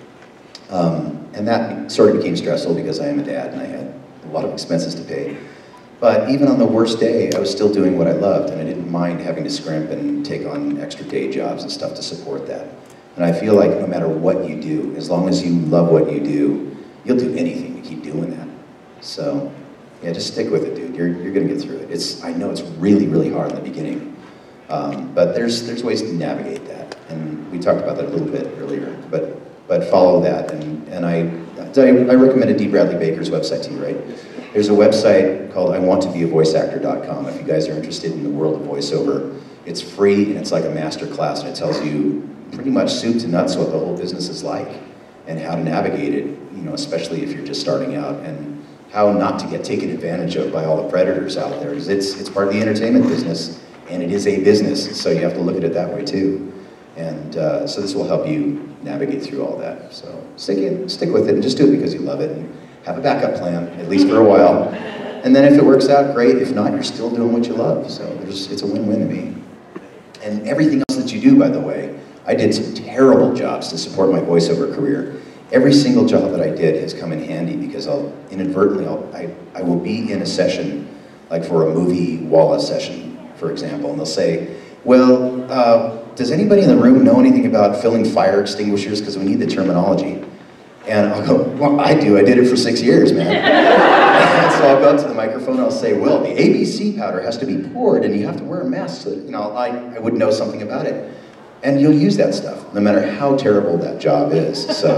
A: Um, and that sort of became stressful because I am a dad and I had a lot of expenses to pay. But even on the worst day, I was still doing what I loved, and I didn't mind having to scrimp and take on extra day jobs and stuff to support that. And I feel like no matter what you do, as long as you love what you do, you'll do anything to keep doing that. So, yeah, just stick with it, dude. You're, you're gonna get through it. It's, I know it's really, really hard in the beginning. Um, but there's, there's ways to navigate that. And we talked about that a little bit earlier. But, but follow that. And, and I, I recommended D. Bradley Baker's website to you, right? There's a website called I want to be a voice actor dot com if you guys are interested in the world of voiceover. It's free, and it's like a master class, and it tells you pretty much soup to nuts what the whole business is like and how to navigate it, you know, especially if you're just starting out, and how not to get taken advantage of by all the predators out there. It's, it's part of the entertainment business, and it is a business, so you have to look at it that way too. And uh, so this will help you navigate through all that. So stick in, stick with it, and just do it because you love it. And have a backup plan, at least for a while. And then if it works out, great. If not, you're still doing what you love. So there's, it's a win-win to me. And everything else that you do, by the way, I did some terrible jobs to support my voiceover career. Every single job that I did has come in handy because I'll inadvertently, I'll, I, I will be in a session, like for a movie Walla session, for example, and they'll say, well, uh, does anybody in the room know anything about filling fire extinguishers? Because we need the terminology. And I'll go, well, I do, I did it for six years, man. And so I'll go up to the microphone and I'll say, well, the A B C powder has to be poured and you have to wear a mask so that, you know, I, I would know something about it. And you'll use that stuff, no matter how terrible that job is. So,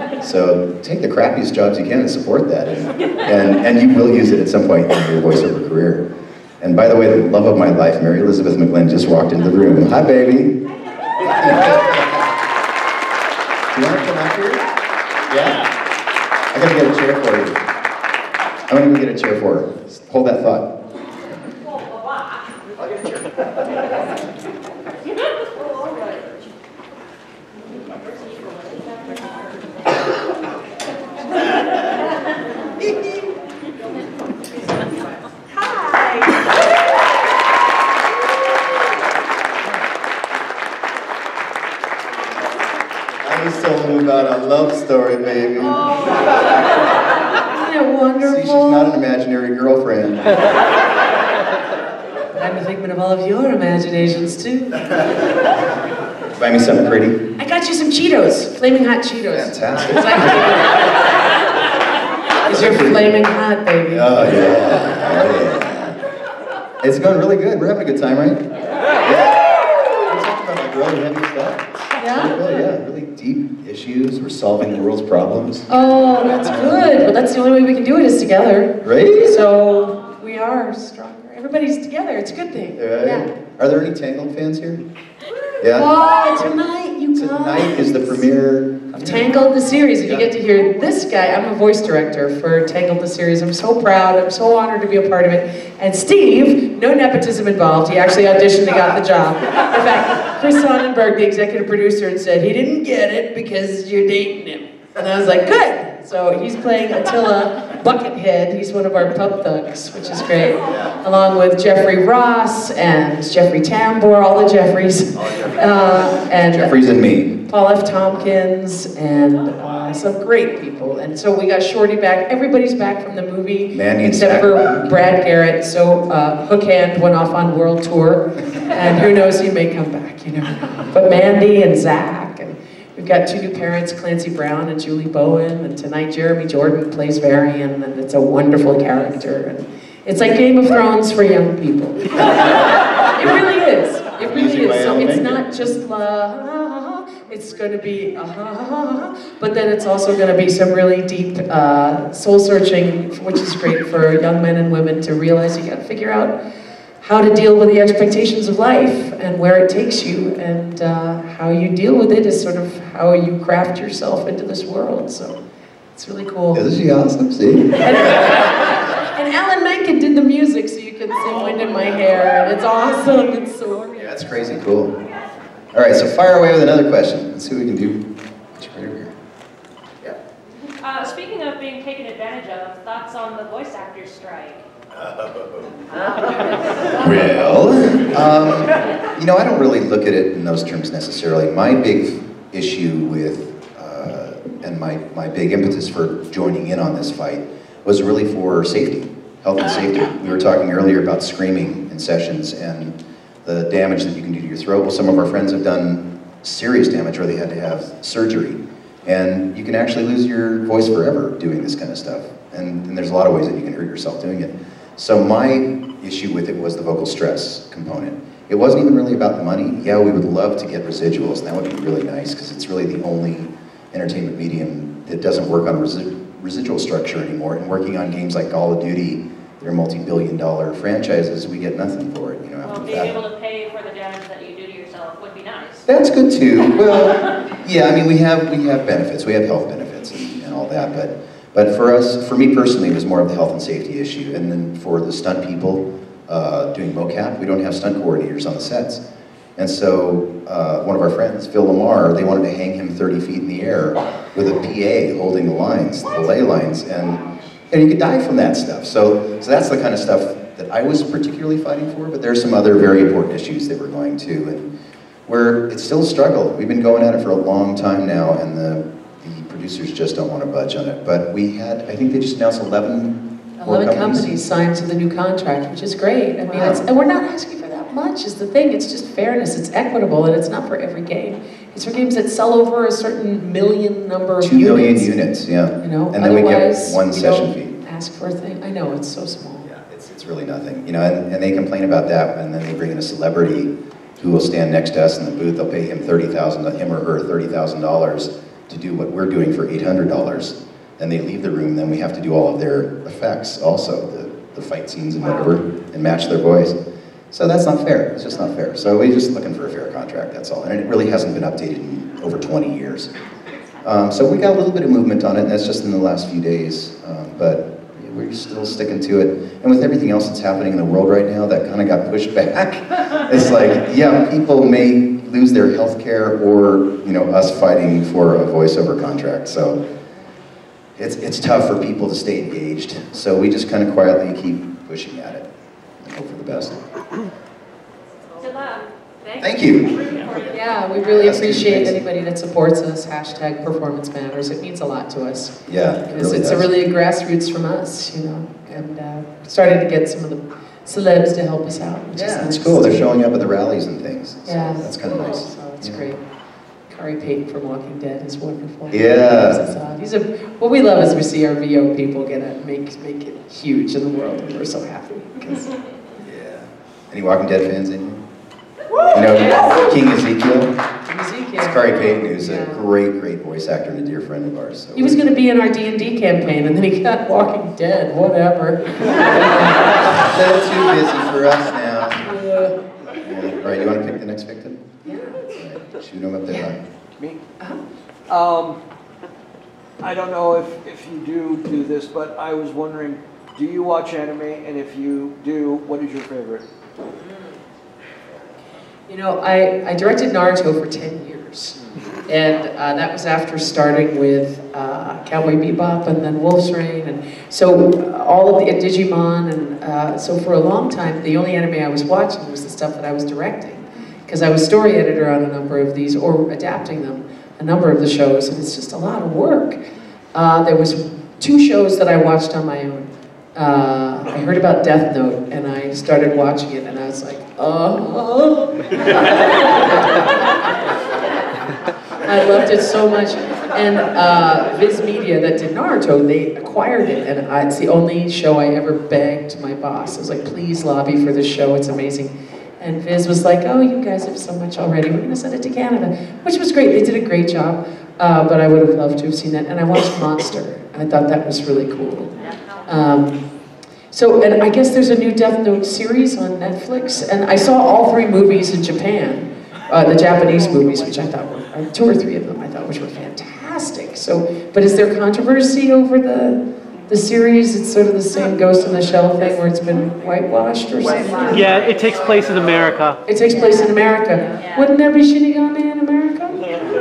A: so take the crappiest jobs you can and support that. And, and, and you will use it at some point in your voiceover career. And by the way, the love of my life, Mary Elizabeth McGlynn, just walked into the room. Hi, baby. Do you want to come out here? Yeah? I gotta get a chair for you. I'm gonna go get a chair for her. Hold that thought. I'll get a chair. I just told him about a love story, baby.
Q: Oh, isn't it wonderful?
A: See, she's not an imaginary girlfriend.
Q: But I'm a figment of all of your imaginations, too.
A: Buy me something pretty.
Q: I got you some Cheetos. Flaming hot Cheetos.
A: Fantastic.
Q: Because you're flaming hot, baby.
A: Oh, yeah. Oh, yeah. It's going really good. We're having a good time, right? Yeah. We're talking about like really heavy stuff.
Q: Yeah?
A: Really, yeah, really deep issues. We're solving the world's problems.
Q: Oh, that's good. Well, that's the only way we can do it is together.
A: Right?
Q: So we are stronger. Everybody's together. It's a good thing.
A: Right?
Q: Yeah.
A: Are there any Tangled fans here? Yeah?
Q: Oh, tonight. you guys.
A: Tonight is the premiere
Q: Of Tangled the series, and you get to hear this guy. I'm a voice director for Tangled the series. I'm so proud. I'm so honored to be a part of it. And Steve, no nepotism involved. He actually auditioned and got the job. In fact, Chris Sonnenberg, the executive producer, had said he didn't get it because you're dating him. And I was like, good. So he's playing Attila Buckethead. He's one of our pub thugs, which is great. Along with Jeffrey Ross and Jeffrey Tambor, all the Jeffreys. Uh, and
A: Jeffries and me.
Q: Paul F. Tompkins, and uh, some great people. And so we got Shorty back. Everybody's back from the movie,
A: Mandy
Q: except for Brad Garrett. So uh, Hook Hand went off on world tour, and who knows, he may come back, you know. But Mandy and Zach, and we've got two new parents, Clancy Brown and Julie Bowen, and tonight Jeremy Jordan plays Varian, and it's a wonderful character. And it's like Game of Thrones for young people. It really is. It really is. So it's not just la. It's going to be, uh, but then it's also going to be some really deep uh, soul-searching, which is great for young men and women to realize you got to figure out how to deal with the expectations of life and where it takes you, and uh, how you deal with it is sort of how you craft yourself into this world. So it's really cool.
A: Isn't she awesome? See?
Q: And, and Alan Menken did the music, so you can sing "Wind in My Hair," and it's awesome. It's so
A: Yeah, that's crazy cool. All right, so fire away with another question. Let's see what we can do. Right over here.
H: Uh, speaking of being taken advantage of, thoughts on the voice actors strike?
A: Well, um, you know, I don't really look at it in those terms necessarily. My big issue with, uh, and my, my big impetus for joining in on this fight was really for safety, health and safety. We were talking earlier about screaming in sessions and the damage that you can do to your throat. Well, some of our friends have done serious damage, or they had to have surgery. And you can actually lose your voice forever doing this kind of stuff. And, and there's a lot of ways that you can hurt yourself doing it. So my issue with it was the vocal stress component. It wasn't even really about the money. Yeah, we would love to get residuals, and that would be really nice, because it's really the only entertainment medium that doesn't work on resi residual structure anymore. And working on games like Call of Duty, they're multi-billion dollar franchises, we get nothing for it, you know,
H: Well,
A: after
H: being
A: that.
H: able to pay for the damage that you do to yourself would be nice.
A: That's good too. Well, yeah, I mean, we have we have benefits, we have health benefits and, and all that, but but for us, for me personally, it was more of the health and safety issue. And then for the stunt people uh, doing mocap, we don't have stunt coordinators on the sets. And so uh, one of our friends, Phil Lamar, they wanted to hang him thirty feet in the air with a P A holding the lines, the belay lines, and and you could die from that stuff. So so that's the kind of stuff that I was particularly fighting for. But there's some other very important issues that we're going to, and where it's still a struggle. We've been going at it for a long time now, and the the producers just don't want to budge on it. But we had, I think they just announced eleven more
Q: eleven
A: companies.
Q: companies signed to the new contract, which is great. I mean,
A: Wow.
Q: it's, and we're not asking for that much is the thing. It's just fairness. It's equitable, and it's not for every game. It's for games that sell over a certain million number of
A: Two million
Q: units.
A: units, yeah.
Q: You know,
A: and then we get
Q: otherwise,
A: one
Q: you
A: session
Q: don't
A: fee.
Q: ask for a thing. I know, it's so small.
A: Yeah, it's, it's really nothing. You know, and, and they complain about that, and then they bring in a celebrity who will stand next to us in the booth. They'll pay him thirty thousand, him or her thirty thousand dollars to do what we're doing for eight hundred dollars. And they leave the room, then we have to do all of their effects also, the, the fight scenes and whatever, and match their voice. So that's not fair. It's just not fair. So we're just looking for a fair contract, that's all. And it really hasn't been updated in over twenty years. Um, so we got a little bit of movement on it, and that's just in the last few days. Um, but we're still sticking to it. And with everything else that's happening in the world right now, that kind of got pushed back. It's like, yeah, people may lose their health care, or you know, us fighting for a voiceover contract. So it's, it's tough for people to stay engaged. So we just kind of quietly keep pushing at it and hope for the best.
H: Good luck.
A: Thank you.
Q: Yeah, we really appreciate anybody that supports us. Hashtag Performance Matters. It means a lot to us.
A: Yeah, it
Q: Because
A: really
Q: it's
A: does.
Q: a really grassroots from us, you know, and uh, started to get some of the celebs to help us out. Which
A: Yeah,
Q: is
A: it's
Q: nice.
A: cool. They're showing up at the rallies and things. So
Q: Yeah,
A: that's kind of nice.
Q: So it's
A: Yeah.
Q: great. Kari Payton from Walking Dead is wonderful.
A: Yeah.
Q: He helps us out. He's a, what we love is we see our V O people get it, make make it huge in the world, and we're so happy. 'Cause
A: Yeah. Any Walking Dead fans in here? You know, King Ezekiel?
Q: Ezekiel.
A: It's Kari Payton, who's a great, great voice actor and a dear friend of ours. So
Q: He was going to be in our D and D campaign, and then he got Walking Dead. Whatever.
A: They're too busy for us now. Yeah. All right, you want to pick the next victim?
Q: Yeah.
A: Shoot them up there.
J: Me? Um, I don't know if, if you do do this, but I was wondering, do you watch anime? And if you do, what is your favorite?
Q: You know, I, I directed Naruto for ten years. And uh, that was after starting with uh, Cowboy Bebop and then Wolverine. And so uh, all of the uh, Digimon. And uh, so for a long time, the only anime I was watching was the stuff that I was directing. Because I was story editor on a number of these, or adapting them, a number of the shows. And it's just a lot of work. Uh, there was two shows that I watched on my own. Uh, I heard about Death Note, and I started watching it, and I was like, oh. I loved it so much. And uh, Viz Media that did Naruto, they acquired it, and I, it's the only show I ever begged my boss. I was like, please lobby for this show, it's amazing. And Viz was like, oh, you guys have so much already, we're gonna send it to Canada, which was great, they did a great job, uh, but I would have loved to have seen that. And I watched Monster, I thought that was really cool. Um, so, and I guess there's a new Death Note series on Netflix, and I saw all three movies in Japan, uh, the Japanese movies, which I thought were, uh, two or three of them I thought which were fantastic. So, but is there controversy over the the series? It's sort of the same Ghost in the Shell thing where it's been whitewashed or something?
E: Yeah, it takes place in America.
Q: It takes place in America. Wouldn't there be Shinigami in America?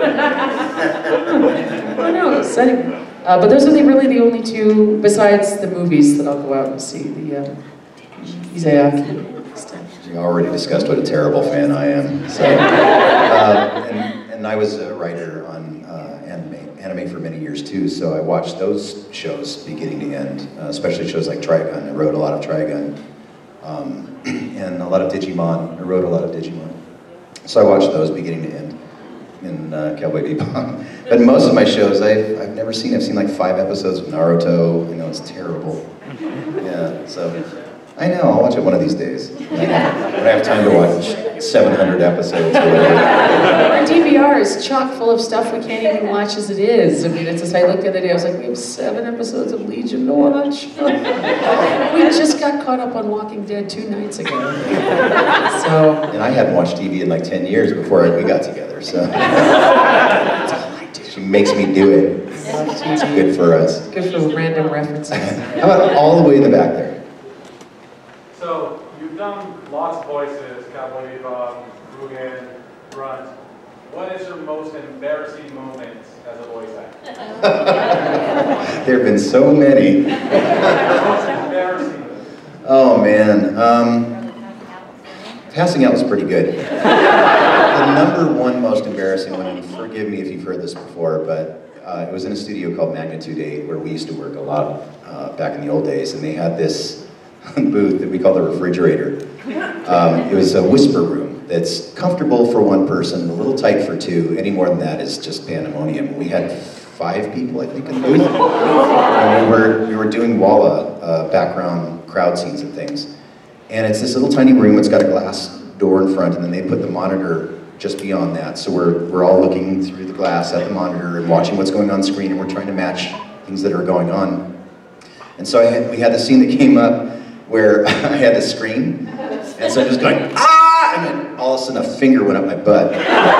Q: Who knows? Anyway. Uh, but those are the, really the only two, besides the movies, that I'll go out and see. The uh, Izayaki stuff.
A: We already discussed what a terrible fan I am. So, uh, and, and I was a writer on uh, anime, anime for many years too, so I watched those shows beginning to end, uh, especially shows like Trigun. I wrote a lot of Trigun, um, and a lot of Digimon. I wrote a lot of Digimon. So I watched those beginning to end in uh, Cowboy Bebop. But most of my shows I've, I've never seen. I've seen like five episodes of Naruto. I know it's terrible. Yeah, so I know, I'll watch it one of these days. When I have time to watch seven hundred episodes or whatever.
Q: Our D V R is chock full of stuff we can't even watch as it is. I mean, it's just, I looked the other day, I was like, we have seven episodes of Legion to watch. We just got caught up on Walking Dead two nights ago. So.
A: And I hadn't watched T V in like ten years before we got together, so. That's all I do. She makes me do it. It's good for us.
Q: Good for random references.
A: How about all the way in the back there?
R: So, you've done lots of voices, Cowboy Bebop, Rugen, Grunt. What is your most embarrassing moment as a voice actor?
A: There have been so many.
R: Most embarrassing.
A: Oh man, um, passing out was pretty good. The number one most embarrassing one, and forgive me if you've heard this before, but uh, it was in a studio called Magnitude eight where we used to work a lot uh, back in the old days, and they had this booth that we call the refrigerator. Um, it was a whisper room that's comfortable for one person, a little tight for two. Any more than that is just pandemonium. We had five people, I think, in the booth. And we were, we were doing Walla uh, background crowd scenes and things. And it's this little tiny room, it's got a glass door in front, and then they put the monitor just beyond that. So we're, we're all looking through the glass at the monitor and watching what's going on screen, and we're trying to match things that are going on. And so I had, we had the scene that came up where I had the screen, and so I'm just going, ah! And then all of a sudden a finger went up my butt.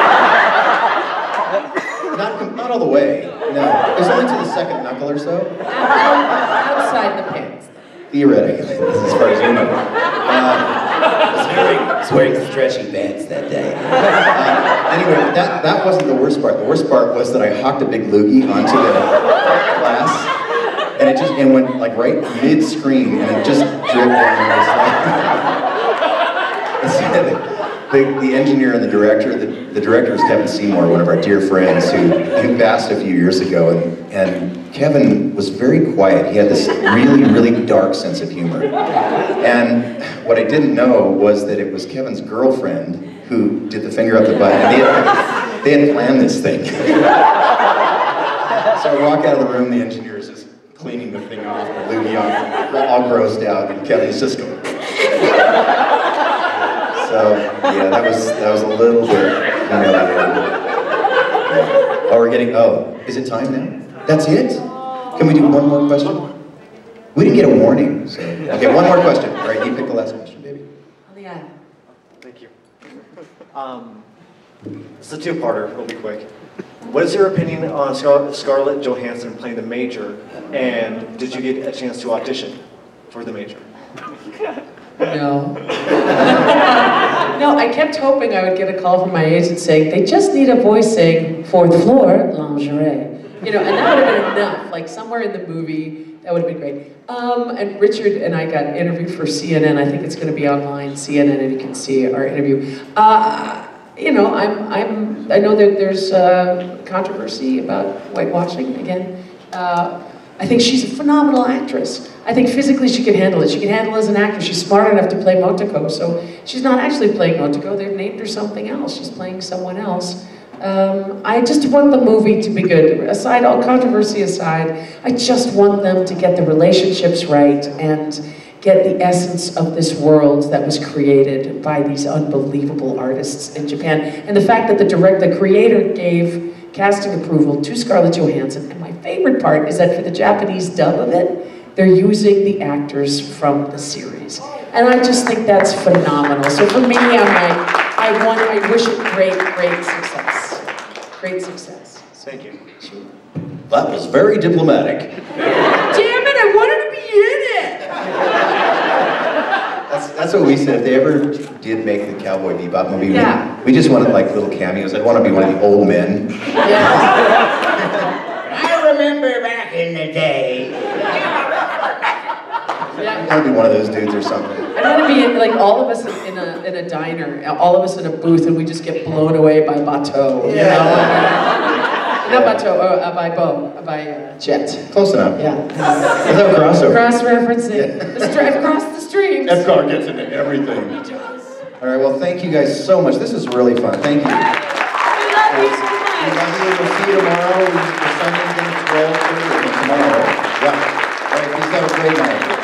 A: Not, not all the way, no. It was only to the second knuckle or so.
Q: Outside the pants.
A: Theoretically, as far as you know. Uh, I was wearing, I was wearing stretchy pants that day. Uh, anyway, that, that wasn't the worst part. The worst part was that I hawked a big loogie onto the glass. And it just and went like right mid-screen, and it just dripped down my side. the, the engineer and the director, the, the director is Kevin Seymour, one of our dear friends who, who passed a few years ago, and, and Kevin was very quiet. He had this really, really dark sense of humor. And what I didn't know was that it was Kevin's girlfriend who did the finger up the butt, and they had, they had planned this thing. So I walk out of the room, the engineer is just cleaning the thing off, the loogie off, all grossed out, and Kevin's just going. So yeah, that was that was a little bit humiliating. Oh, we're getting. Oh, is it time now? That's it? Can we do one more question? We didn't get a warning. So okay, one more question. All right, you pick the last question, baby.
Q: Oh yeah.
S: Thank you. Um, It's a two-parter, it'll be quick. What is your opinion on Scar Scarlett Johansson playing the Major, and did you get a chance to audition for the Major?
Q: No. No, I kept hoping I would get a call from my agent saying, they just need a voice saying, fourth floor, lingerie. You know, and that would have been enough, like somewhere in the movie, that would have been great. Um, and Richard and I got interviewed for C N N, I think it's going to be online, C N N, and you can see our interview. Uh, you know, I'm, I'm, I know that there's uh, controversy about whitewashing again. Uh, I think she's a phenomenal actress. I think physically she can handle it. She can handle it as an actress. She's smart enough to play Motoko, so she's not actually playing Motoko. They've named her something else. She's playing someone else. Um, I just want the movie to be good. Aside, all controversy aside, I just want them to get the relationships right and get the essence of this world that was created by these unbelievable artists in Japan. And the fact that the direct, the creator gave casting approval to Scarlett Johansson. And my favorite part is that for the Japanese dub of it, they're using the actors from the series. And I just think that's phenomenal. So for me, I'm like, I want, I wish it great, great success. Great success.
S: Thank you.
Q: Sure.
A: That was very diplomatic.
Q: Damn it, I wanted to be in it!
A: That's, that's what we said. If they ever did make the Cowboy Bebop movie,
Q: Yeah.
A: we, we just wanted like little cameos. I'd want to be one of the old men.
L: I remember back in the day.
A: I want to be one of those dudes or something.
Q: I want to be in, like all of us in a in a diner, all of us in a booth, and we just get blown away by bateau. You
A: Yeah.
Q: know? Not bateau, uh, uh, by boat, uh, by uh, jet.
A: Close enough.
Q: Yeah.
A: Without crossover.
Q: Cross referencing. Let's drive across the streams.
A: F-car gets into everything. All right. Well, thank you guys so much. This is really fun. Thank you.
Q: We love you so much.
A: We love you. We'll see you tomorrow. We're Sunday, twelve thirty tomorrow. Yeah. All right. Please have a great night.